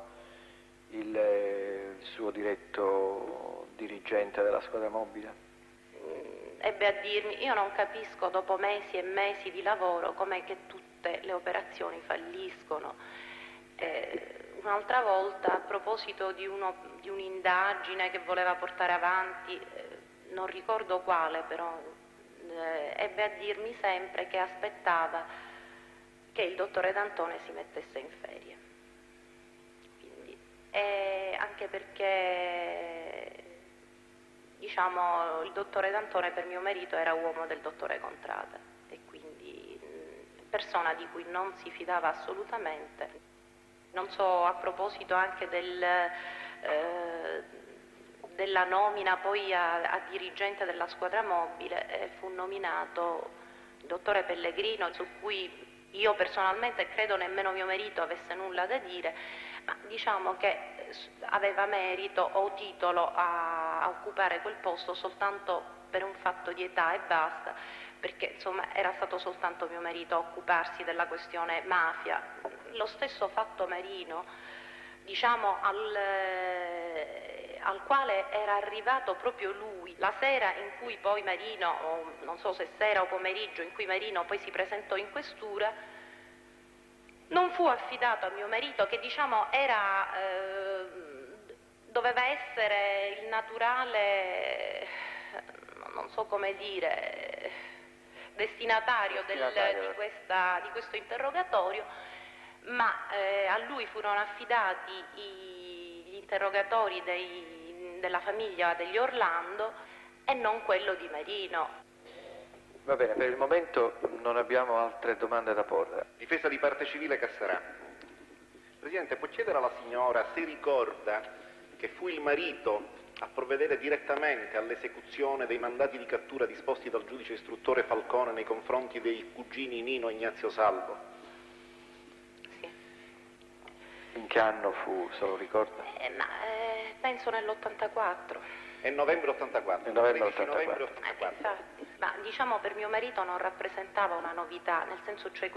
il suo diretto dirigente della squadra mobile? Ebbe a dirmi: io non capisco dopo mesi e mesi di lavoro com'è che tutte le operazioni falliscono. Un'altra volta, a proposito di un'indagine che voleva portare avanti, non ricordo quale, però ebbe a dirmi sempre che aspettava che il dottore D'Antone si mettesse in ferie. Quindi, anche perché, diciamo, il dottore D'Antone per mio marito era uomo del dottore Contrada e quindi persona di cui non si fidava assolutamente. Non so, a proposito anche della nomina poi a dirigente della squadra mobile, fu nominato il dottore Pellegrino, su cui io personalmente credo nemmeno mio marito avesse nulla da dire, ma diciamo che aveva merito o titolo a occupare quel posto soltanto per un fatto di età e basta, perché insomma era stato soltanto mio marito a occuparsi della questione mafia. Lo stesso fatto Marino, diciamo, al quale era arrivato proprio lui, la sera in cui poi Marino, o non so se sera o pomeriggio, in cui Marino poi si presentò in questura, non fu affidato a mio marito, che diciamo doveva essere il naturale, non so come dire, destinatario di questo interrogatorio, ma a lui furono affidati gli interrogatori della famiglia degli Orlando e non quello di Marino. Va bene, per il momento non abbiamo altre domande da porre. Difesa di parte civile Cassarà. Presidente, può chiedere alla signora se ricorda che fu il marito a provvedere direttamente all'esecuzione dei mandati di cattura disposti dal giudice istruttore Falcone nei confronti dei cugini Nino e Ignazio Salvo? Sì. In che anno fu, se lo ricorda? Penso nell'84. È novembre 84. Novembre 84. Infatti, ma diciamo per mio marito non rappresentava una novità, nel senso, cioè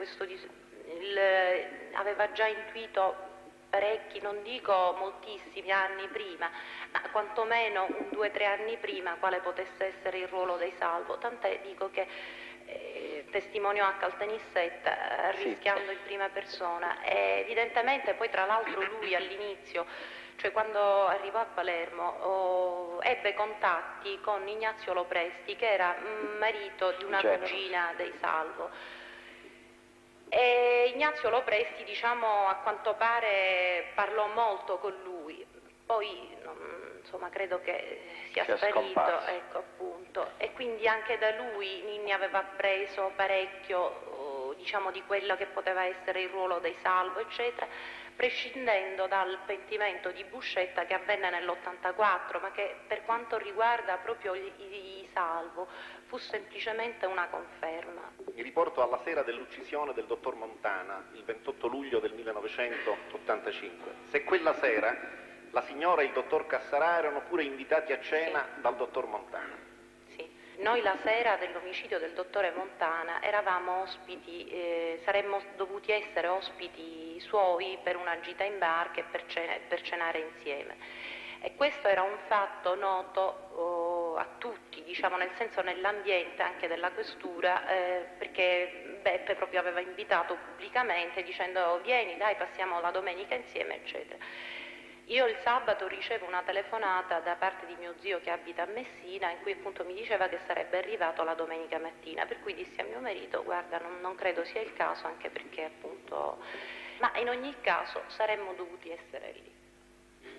aveva già intuito parecchi, non dico moltissimi anni prima, ma quantomeno 2 o 3 anni prima quale potesse essere il ruolo dei Salvo, tant'è dico che testimoniò a Caltanissetta rischiando in prima persona e evidentemente poi tra l'altro lui all'inizio, cioè quando arrivò a Palermo, ebbe contatti con Ignazio Lopresti, che era marito di una cugina dei Salvo. E Ignazio Lopresti, diciamo, a quanto pare parlò molto con lui, poi insomma credo che sia sparito, ecco appunto, e quindi anche da lui Ninni aveva appreso parecchio, diciamo, di quello che poteva essere il ruolo dei Salvo, eccetera, prescindendo dal pentimento di Buscetta che avvenne nell'84, ma che per quanto riguarda proprio i Salvo fu semplicemente una conferma. Mi riporto alla sera dell'uccisione del dottor Montana, il 28 luglio del 1985. Se quella sera la signora e il dottor Cassarà erano pure invitati a cena dal dottor Montana. Noi la sera dell'omicidio del dottore Montana eravamo ospiti, saremmo dovuti essere ospiti suoi per una gita in barca e per cenare insieme. E questo era un fatto noto a tutti, diciamo, nel senso nell'ambiente anche della questura, perché Beppe proprio aveva invitato pubblicamente dicendo: vieni, dai, passiamo la domenica insieme, eccetera. Io il sabato ricevo una telefonata da parte di mio zio che abita a Messina, in cui appunto mi diceva che sarebbe arrivato la domenica mattina, per cui dissi a mio marito: guarda, non credo sia il caso, anche perché appunto, ma in ogni caso saremmo dovuti essere lì.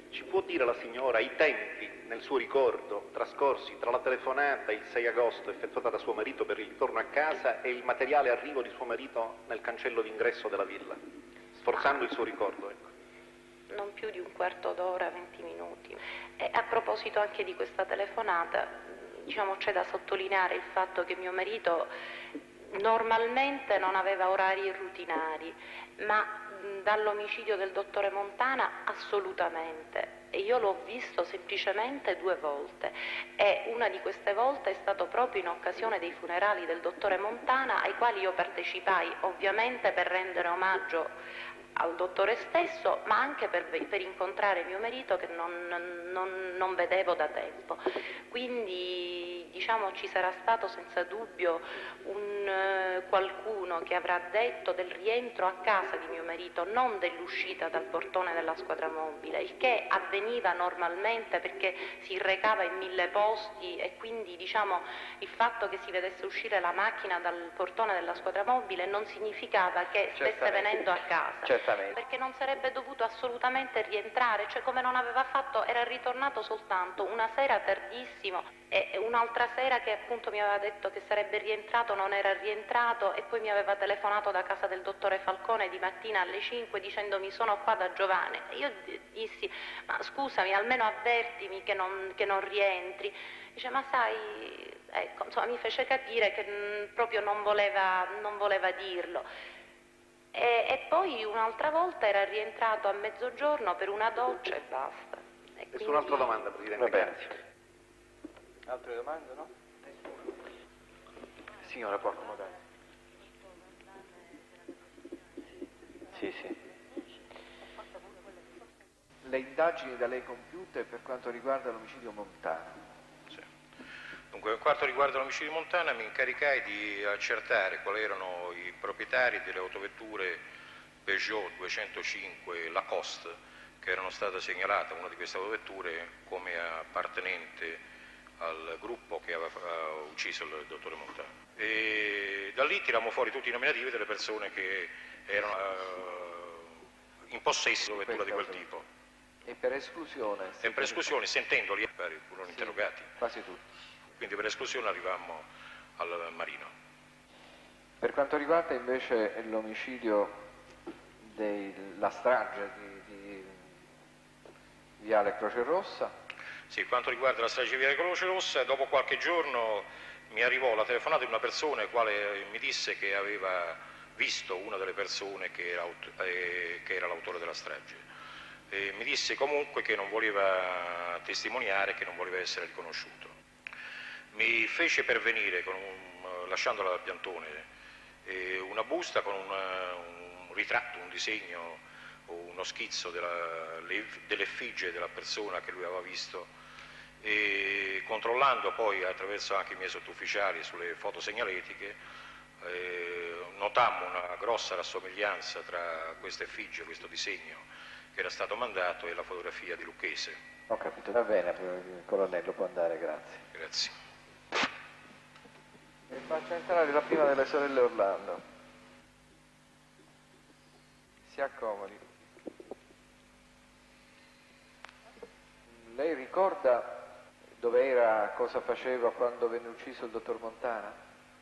Ci può dire la signora i tempi, nel suo ricordo, trascorsi tra la telefonata il 6 agosto effettuata da suo marito per il ritorno a casa e il materiale arrivo di suo marito nel cancello d'ingresso della villa, sforzando il suo ricordo, ecco. Non più di un quarto d'ora, 20 minuti. E a proposito anche di questa telefonata, diciamo, c'è da sottolineare il fatto che mio marito normalmente non aveva orari routinari, ma dall'omicidio del dottore Montana assolutamente. E io l'ho visto semplicemente 2 volte e una di queste volte è stato proprio in occasione dei funerali del dottore Montana, ai quali io partecipai ovviamente per rendere omaggio al dottore stesso, ma anche per incontrare mio marito che non vedevo da tempo. Quindi diciamo ci sarà stato senza dubbio qualcuno che avrà detto del rientro a casa di mio marito, non dell'uscita dal portone della squadra mobile, il che avveniva normalmente perché si recava in 1000 posti e quindi diciamo il fatto che si vedesse uscire la macchina dal portone della squadra mobile non significava che stesse venendo a casa. Perché non sarebbe dovuto assolutamente rientrare, cioè come non aveva fatto, era ritornato soltanto una sera tardissimo e un'altra sera che appunto mi aveva detto che sarebbe rientrato, non era rientrato e poi mi aveva telefonato da casa del dottore Falcone di mattina alle 5 dicendomi sono qua da Giovanni. Io dissi ma scusami, almeno avvertimi che non rientri. Dice ma sai, ecco, insomma mi fece capire che proprio non voleva dirlo. E poi un'altra volta era rientrato a mezzogiorno per una doccia e basta. Nessun'altra domanda, Presidente. Grazie. Altre domande, no? Signora, può accomodare. Sì. Le indagini da lei compiute per quanto riguarda l'omicidio Montana. Dunque, per quanto riguarda l'omicidio Montana mi incaricai di accertare quali erano i proprietari delle autovetture Peugeot 205 Lacoste che erano state segnalate, una di queste autovetture, come appartenente al gruppo che aveva ucciso il dottore Montana. E da lì tirammo fuori tutti i nominativi delle persone che erano in possesso di vettura di quel tipo. E per esclusione? E per esclusione, sentendoli, furono interrogati. Quasi tutti. Quindi per esclusione arrivammo al Marino. Per quanto riguarda invece l'omicidio, la strage di Viale Croce Rossa? Sì, quanto riguarda la strage di Viale Croce Rossa, dopo qualche giorno mi arrivò la telefonata di una persona il quale mi disse che aveva visto una delle persone che era l'autore della strage. E mi disse comunque che non voleva testimoniare, che non voleva essere riconosciuto. Mi fece pervenire, lasciandola dal piantone, una busta con un ritratto, un disegno, uno schizzo dell'effigie della persona che lui aveva visto e controllando poi attraverso anche i miei sottufficiali sulle foto segnaletiche notammo una grossa rassomiglianza tra questa effigie, questo disegno che era stato mandato e la fotografia di Lucchese. Ho capito, va bene, il colonnello può andare, grazie. Grazie. E faccio entrare la prima delle sorelle Orlando. Si accomodi. Lei ricorda dove era, cosa faceva quando venne ucciso il dottor Montana?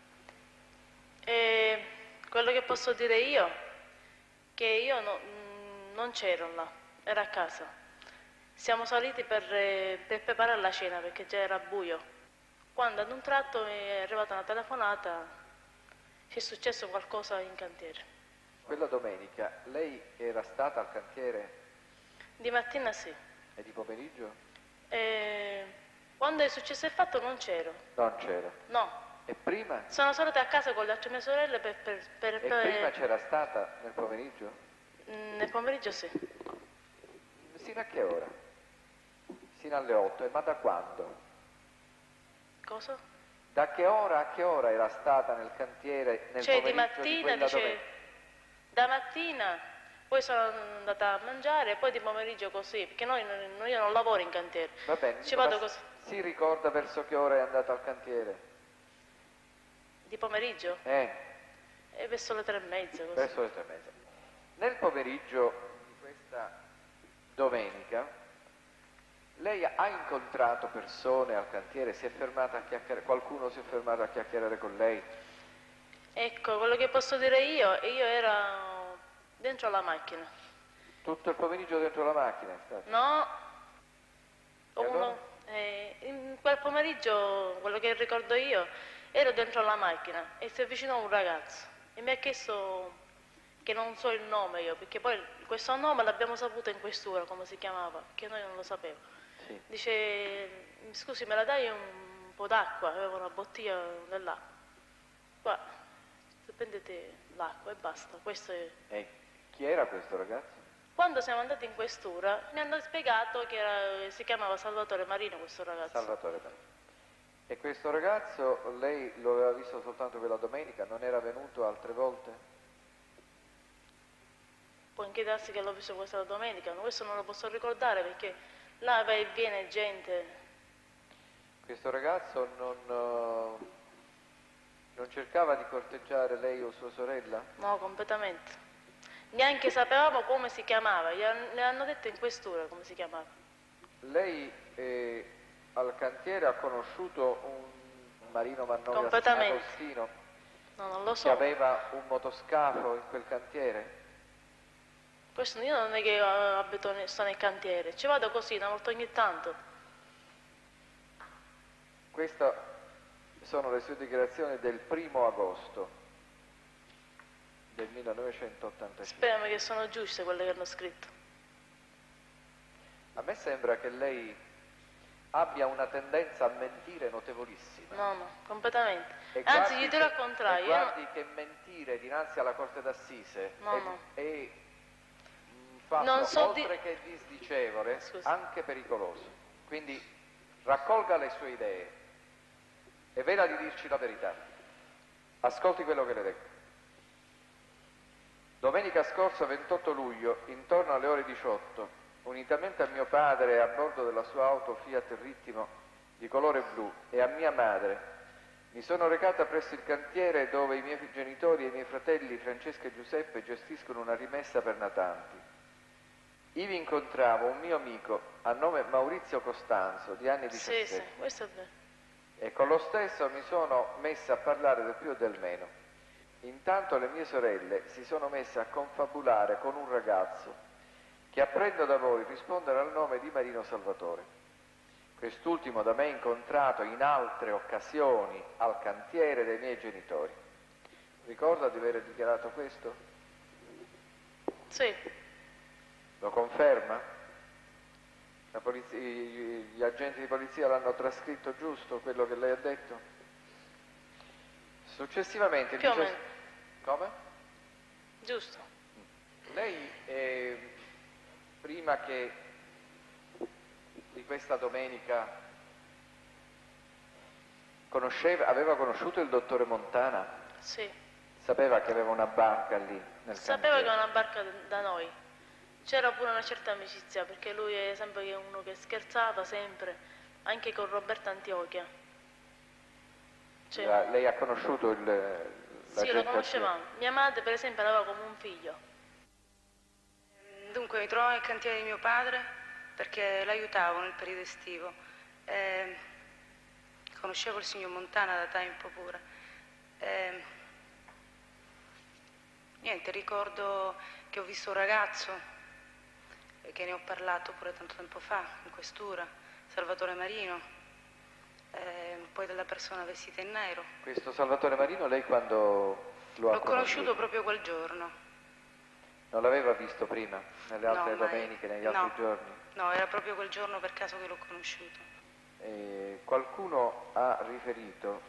Quello che posso dire io, che io non c'ero là, ero a casa. Siamo saliti per preparare la cena perché già era buio. Quando ad un tratto mi è arrivata una telefonata, c'è successo qualcosa in cantiere. Quella domenica lei era stata al cantiere? Di mattina sì. E di pomeriggio? Quando è successo il fatto non c'ero. Non c'era? No. E prima? Sono salita a casa con le altre mie sorelle per E prima c'era stata nel pomeriggio? Nel pomeriggio sì. Sino a che ora? Sino alle 8, ma da quando? Cosa? Da che ora a che ora era stata nel cantiere nel cioè pomeriggio di mattina, da mattina, poi sono andata a mangiare e poi di pomeriggio così, perché io non lavoro in cantiere. Va bene, ci vado così. Si ricorda verso che ora è andata al cantiere? Di pomeriggio? Verso le 3:30 così. Verso le 3:30. Nel pomeriggio di questa domenica Lei ha incontrato persone al cantiere? Si è fermata a chiacchierare? Qualcuno si è fermato a chiacchierare con lei? Ecco, quello che posso dire io ero dentro la macchina. Tutto il pomeriggio dentro la macchina è stato? No, allora? in quel pomeriggio, quello che ricordo io, ero dentro la macchina e si avvicinò un ragazzo e mi ha chiesto, che non so il nome io, perché poi questo nome l'abbiamo saputo in questura, come si chiamava, che noi non lo sapevo. Sì. Dice, scusi, me la dai un po' d'acqua? Avevo una bottiglia dell'acqua. Qua, prendete l'acqua e basta. Questo è... E chi era questo ragazzo? Quando siamo andati in questura mi hanno spiegato che si chiamava Salvatore Marino questo ragazzo. Salvatore Marino. E questo ragazzo lei lo aveva visto soltanto quella domenica? Non era venuto altre volte? Può anche darsi che l'ho visto questa domenica, questo non lo posso ricordare perché là va e viene gente. Questo ragazzo non cercava di corteggiare lei o sua sorella? No, completamente. Neanche sapevamo come si chiamava, le hanno detto in questura come si chiamava. Lei al cantiere ha conosciuto un Marino Mannoia Agostino? No, non lo so. Che aveva un motoscafo in quel cantiere? Questo io non è che abito, sto nel cantiere, ci vado così una volta ogni tanto. Queste sono le sue dichiarazioni del 1° agosto del 1985. Speriamo che sono giuste quelle che hanno scritto. A me sembra che lei abbia una tendenza a mentire notevolissima. No, completamente. E anzi, gli dirò al contrario. Guardi che mentire dinanzi alla Corte d'Assise è fatto, oltre che disdicevole, anche pericoloso. Quindi raccolga le sue idee e veda di dirci la verità. Ascolti quello che le dico. Domenica scorsa, 28 luglio, intorno alle ore 18, unitamente a mio padre a bordo della sua auto Fiat Ritmo di colore blu e a mia madre, mi sono recata presso il cantiere dove i miei genitori e i miei fratelli Francesca e Giuseppe gestiscono una rimessa per natanti. Ivi incontravo un mio amico a nome Maurizio Costanzo, di anni 17. Sì, questo è vero. E con lo stesso mi sono messa a parlare del più e del meno. Intanto le mie sorelle si sono messe a confabulare con un ragazzo che apprendo da voi rispondere al nome di Marino Salvatore. Quest'ultimo da me incontrato in altre occasioni al cantiere dei miei genitori. Ricorda di aver dichiarato questo? Sì. Lo conferma? La polizia, gli agenti di polizia l'hanno trascritto giusto quello che lei ha detto? Successivamente... Più o meno. Come? Giusto. Lei, prima che di questa domenica, aveva conosciuto il dottore Montana? Sì. Sapeva che aveva una barca lì nel Sapeva cantiere? che aveva una barca da noi. C'era pure una certa amicizia, perché lui è sempre uno che scherzava sempre, anche con Roberto Antiochia. Lei ha conosciuto Sì, lo conoscevamo. Mia madre, per esempio, aveva come un figlio. Dunque, mi trovavo nel cantiere di mio padre perché l'aiutavo nel periodo estivo. Conoscevo il signor Montana da tempo pure. Niente, ricordo che ho visto un ragazzo che ne ho parlato pure tanto tempo fa, in questura, Salvatore Marino, poi della persona vestita in nero. Questo Salvatore Marino lei quando lo ha L'ho conosciuto proprio quel giorno. Non l'aveva visto prima, nelle altre domeniche, negli altri giorni? No, era proprio quel giorno per caso che l'ho conosciuto. Qualcuno ha riferito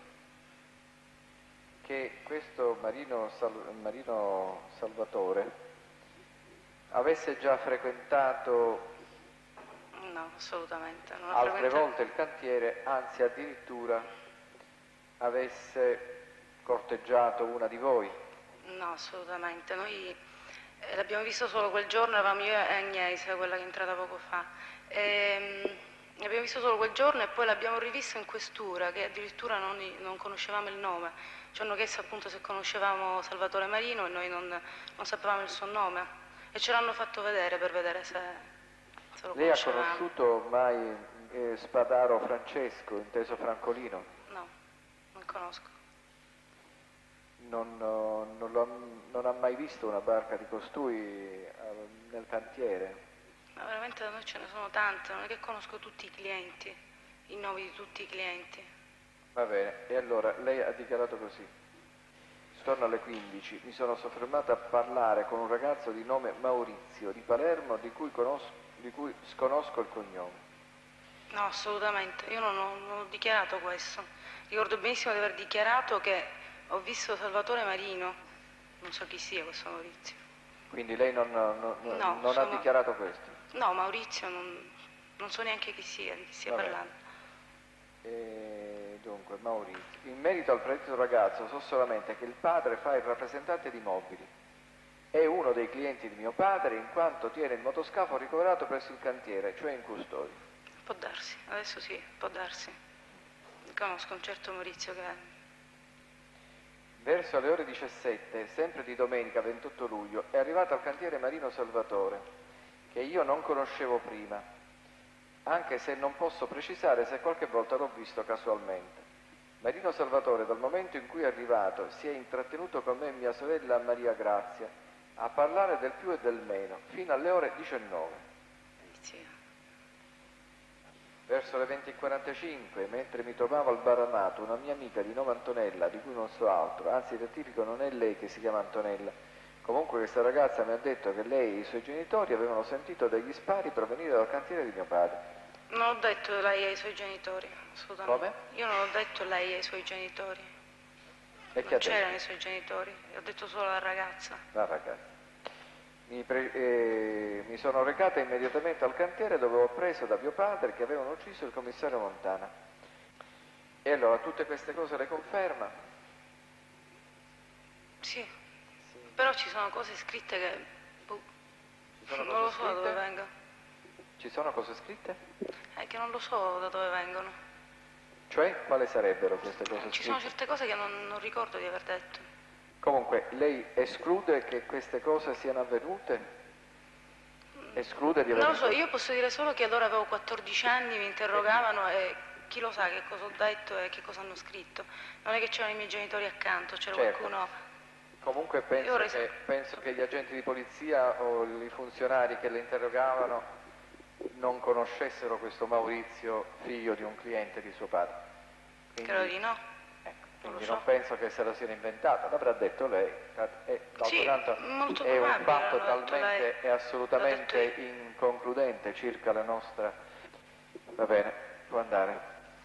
che questo Marino Salvatore avesse già frequentato No, assolutamente. Non altre volte il cantiere, anzi addirittura avesse corteggiato una di voi. No, assolutamente. Noi l'abbiamo visto solo quel giorno, eravamo io e Agnese, quella che è entrata poco fa. L'abbiamo visto solo quel giorno e poi l'abbiamo rivisto in questura, che addirittura non conoscevamo il nome. Ci hanno chiesto appunto se conoscevamo Salvatore Marino e noi non sapevamo il suo nome. E ce l'hanno fatto vedere per vedere se se lo Lei ha conoscevamo. conosciuto mai Spadaro Francesco, inteso Francolino? No, non conosco. Non ha mai visto una barca di costui nel cantiere? Ma veramente da noi ce ne sono tante, non è che conosco tutti i clienti, i nomi di tutti i clienti. Va bene, e allora lei ha dichiarato così. Intorno alle 15 mi sono soffermata a parlare con un ragazzo di nome Maurizio di Palermo di cui sconosco il cognome. No, assolutamente, io non ho dichiarato questo. Ricordo benissimo di aver dichiarato che ho visto Salvatore Marino, non so chi sia questo Maurizio. Quindi lei non ha dichiarato questo? No, Maurizio non so neanche chi sia, di chi stia parlando. Dunque, Maurizio, in merito al predetto ragazzo so solamente che il padre fa il rappresentante di mobili. È uno dei clienti di mio padre in quanto tiene il motoscafo ricoverato presso il cantiere, cioè in custodia. Può darsi, adesso sì, può darsi. Conosco un certo Maurizio che... Verso alle ore 17, sempre di domenica 28 luglio, è arrivato al cantiere Marino Salvatore, che io non conoscevo prima, anche se non posso precisare se qualche volta l'ho visto casualmente. Marino Salvatore, dal momento in cui è arrivato, si è intrattenuto con me e mia sorella Maria Grazia a parlare del più e del meno, fino alle ore 19. Verso le 20:45, mentre mi trovavo al bar Amato, una mia amica di nome Antonella, di cui non so altro, anzi rettifico, non è lei che si chiama Antonella. Comunque questa ragazza mi ha detto che lei e i suoi genitori avevano sentito degli spari provenire dal cantiere di mio padre. Non ho detto lei e i suoi genitori, assolutamente. Come? Io non ho detto lei e i suoi genitori. E chi Non ha c'erano detto? i suoi genitori, ho detto solo la ragazza. La ragazza. Mi sono recata immediatamente al cantiere dove ho preso da mio padre che avevano ucciso il commissario Montana. E allora tutte queste cose le conferma? Sì, però ci sono cose scritte che... sono non lo cose so da dove scritte? vengono. Ci sono cose scritte? È che non lo so da dove vengono. Cioè, quali sarebbero queste cose Ci scritte? sono certe cose che non ricordo di aver detto. Comunque, lei esclude che queste cose siano avvenute? Esclude di aver... Non lo so, io posso dire solo che allora avevo 14 anni, mi interrogavano e chi lo sa che cosa ho detto e che cosa hanno scritto. Non è che c'erano i miei genitori accanto, c'era Certo. qualcuno... Comunque penso che gli agenti di polizia o i funzionari che le interrogavano non conoscessero questo Maurizio, figlio di un cliente di suo padre. Credo di no. Quindi non penso che se lo siano inventato, l'avrà detto lei. Sì, tanto molto è un probabile, fatto l'hanno detto lei. talmente e assolutamente inconcludente circa la nostra... Va bene, può andare.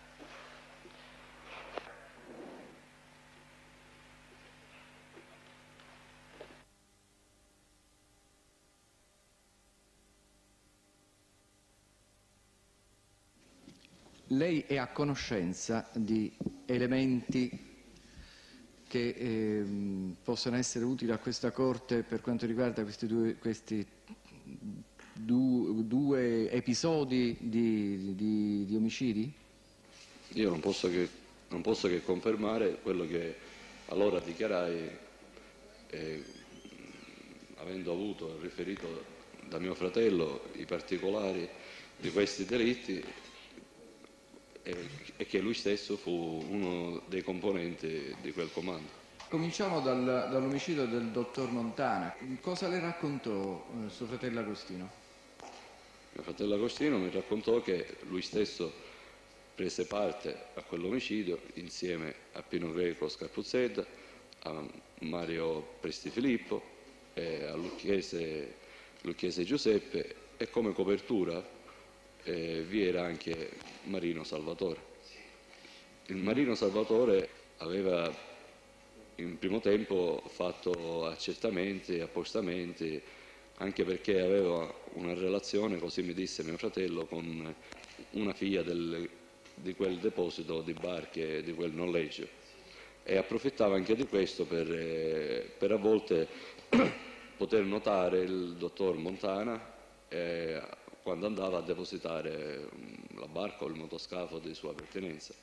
Lei è a conoscenza di elementi che possono essere utili a questa Corte per quanto riguarda questi due episodi di omicidi? Io non posso che confermare quello che allora dichiarai, avendo avuto riferito da mio fratello i particolari di questi delitti, e che lui stesso fu uno dei componenti di quel comando. Cominciamo dall'omicidio del dottor Montana. Cosa le raccontò suo fratello Agostino? Mio fratello Agostino mi raccontò che lui stesso prese parte a quell'omicidio insieme a Pino Greco Scarpuzzetta, a Mario Prestifilippo e a Lucchese Giuseppe, e come copertura vi era anche Marino Salvatore. Il Marino Salvatore aveva in primo tempo fatto accertamenti e appostamenti, anche perché aveva una relazione, così mi disse mio fratello, con una figlia di quel deposito di barche, di quel noleggio, e approfittava anche di questo per a volte poter notare il dottor Montana quando andava a depositare la barca o il motoscafo di sua pertinenza.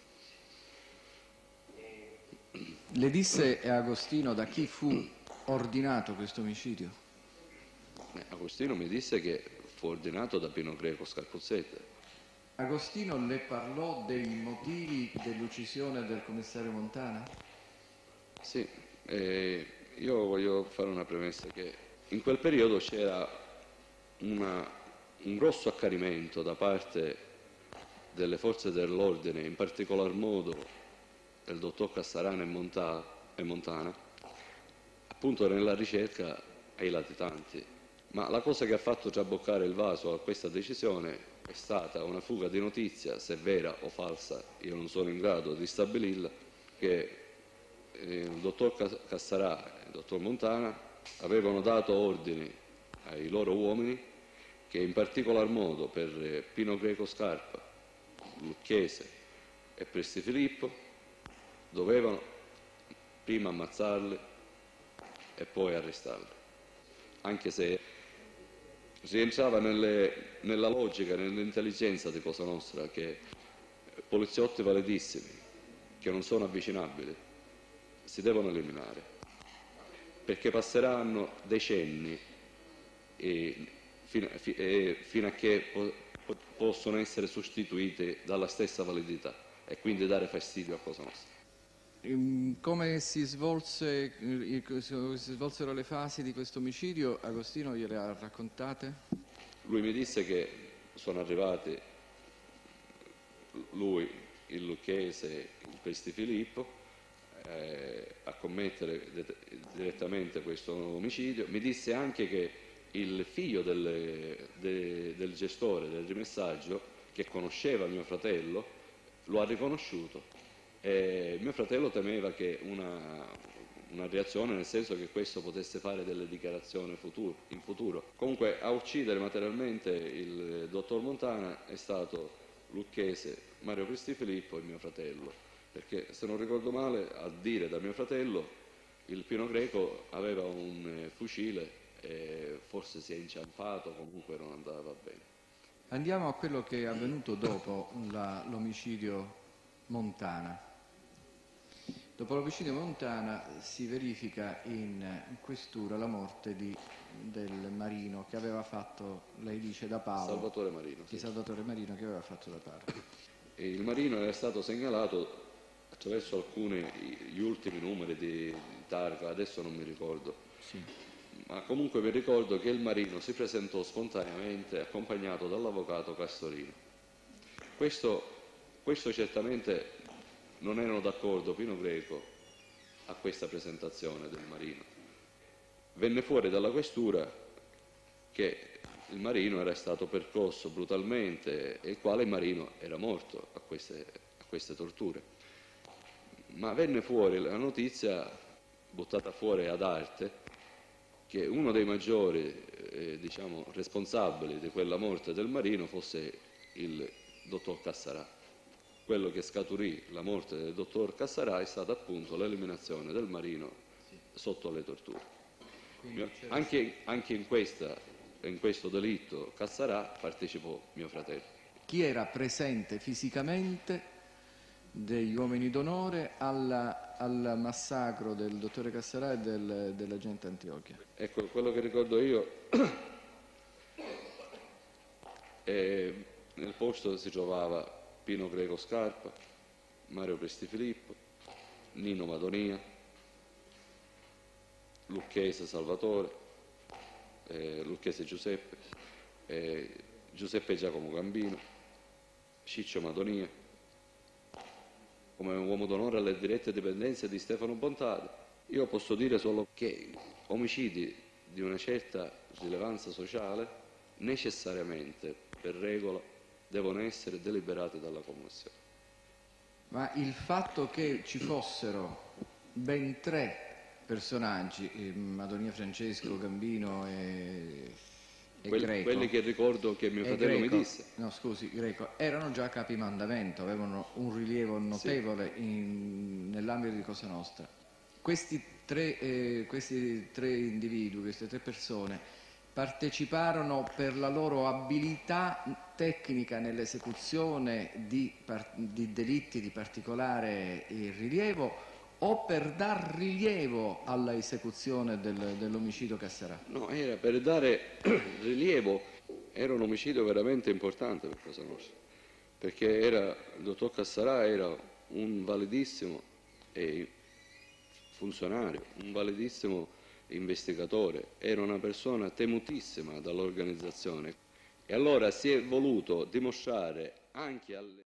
Le disse a Agostino da chi fu ordinato questo omicidio? Agostino mi disse che fu ordinato da Pino Greco Scarpozzetta. Agostino le parlò dei motivi dell'uccisione del commissario Montana? Sì, io voglio fare una premessa che in quel periodo c'era un grosso accanimento da parte delle forze dell'ordine, in particolar modo del dottor Cassarana e Montana, appunto nella ricerca ai latitanti. Ma la cosa che ha fatto traboccare il vaso a questa decisione è stata una fuga di notizia, se vera o falsa, io non sono in grado di stabilirla, che il dottor Cassarà e il dottor Montana avevano dato ordini ai loro uomini che in particolar modo per Pino Greco Scarpa, Lucchese e Presti Filippo dovevano prima ammazzarli e poi arrestarli, anche se rientrava nella logica, nell'intelligenza di Cosa Nostra che poliziotti validissimi che non sono avvicinabili si devono eliminare, perché passeranno decenni fino a che possono essere sostituiti dalla stessa validità e quindi dare fastidio a Cosa Nostra. Come si svolsero le fasi di questo omicidio? Agostino gliele ha raccontate? Lui mi disse che sono arrivati lui, il Lucchese, il Presti Filippo a commettere direttamente questo omicidio. Mi disse anche che il figlio del gestore del rimessaggio, che conosceva mio fratello, lo ha riconosciuto e mio fratello temeva che una reazione, nel senso che questo potesse fare delle dichiarazioni in futuro. Comunque a uccidere materialmente il dottor Montana è stato Lucchese, Mario Presti Filippo e mio fratello, perché se non ricordo male, a dire da mio fratello, il Pino Greco aveva un fucile e forse si è inciampato, comunque non andava bene. Andiamo a quello che è avvenuto dopo l'omicidio Montana. Dopo l'omicidio Montana si verifica in questura la morte del Marino che aveva fatto, lei dice, da Paolo. Salvatore Marino. Di Salvatore Marino che aveva fatto da Paolo. E il Marino era stato segnalato attraverso gli ultimi numeri di targa, adesso non mi ricordo. Sì. Ma comunque vi ricordo che il Marino si presentò spontaneamente accompagnato dall'avvocato Castorino. Questo certamente non erano d'accordo Pino Greco a questa presentazione del Marino. Venne fuori dalla questura che il Marino era stato percosso brutalmente e il quale il Marino era morto a queste torture. Ma venne fuori la notizia, buttata fuori ad arte, che uno dei maggiori responsabili di quella morte del Marino fosse il dottor Cassarà. Quello che scaturì la morte del dottor Cassarà è stata appunto l'eliminazione del Marino sotto le torture. Anche in questo delitto Cassarà partecipò mio fratello. Chi era presente fisicamente degli uomini d'onore al massacro del dottore Cassarà e dell'agente Antiochia? Ecco, quello che ricordo io, nel posto si trovava Pino Greco Scarpa, Mario Presti Filippo, Nino Madonia, Lucchese Salvatore, Lucchese Giuseppe, Giuseppe Giacomo Gambino, Ciccio Madonia, come uomo d'onore alle dirette dipendenze di Stefano Bontade. Io posso dire solo che omicidi di una certa rilevanza sociale necessariamente, per regola, devono essere deliberati dalla Commissione. Ma il fatto che ci fossero ben 3 personaggi, Madonia Francesco, Gambino e Greco... Quelli che ricordo che mio fratello Greco, mi disse. No, scusi, Greco, erano già capi mandamento, avevano un rilievo notevole nell'ambito di Cosa Nostra. Questi tre individui, queste 3 persone, parteciparono per la loro abilità tecnica nell'esecuzione di delitti di particolare rilievo o per dar rilievo alla esecuzione dell'omicidio Cassarà? No, era per dare rilievo era un omicidio veramente importante per Cosa Nostra, perché il dottor Cassarà era un validissimo funzionario, un validissimo investigatore, era una persona temutissima dall'organizzazione, e allora si è voluto dimostrare anche alle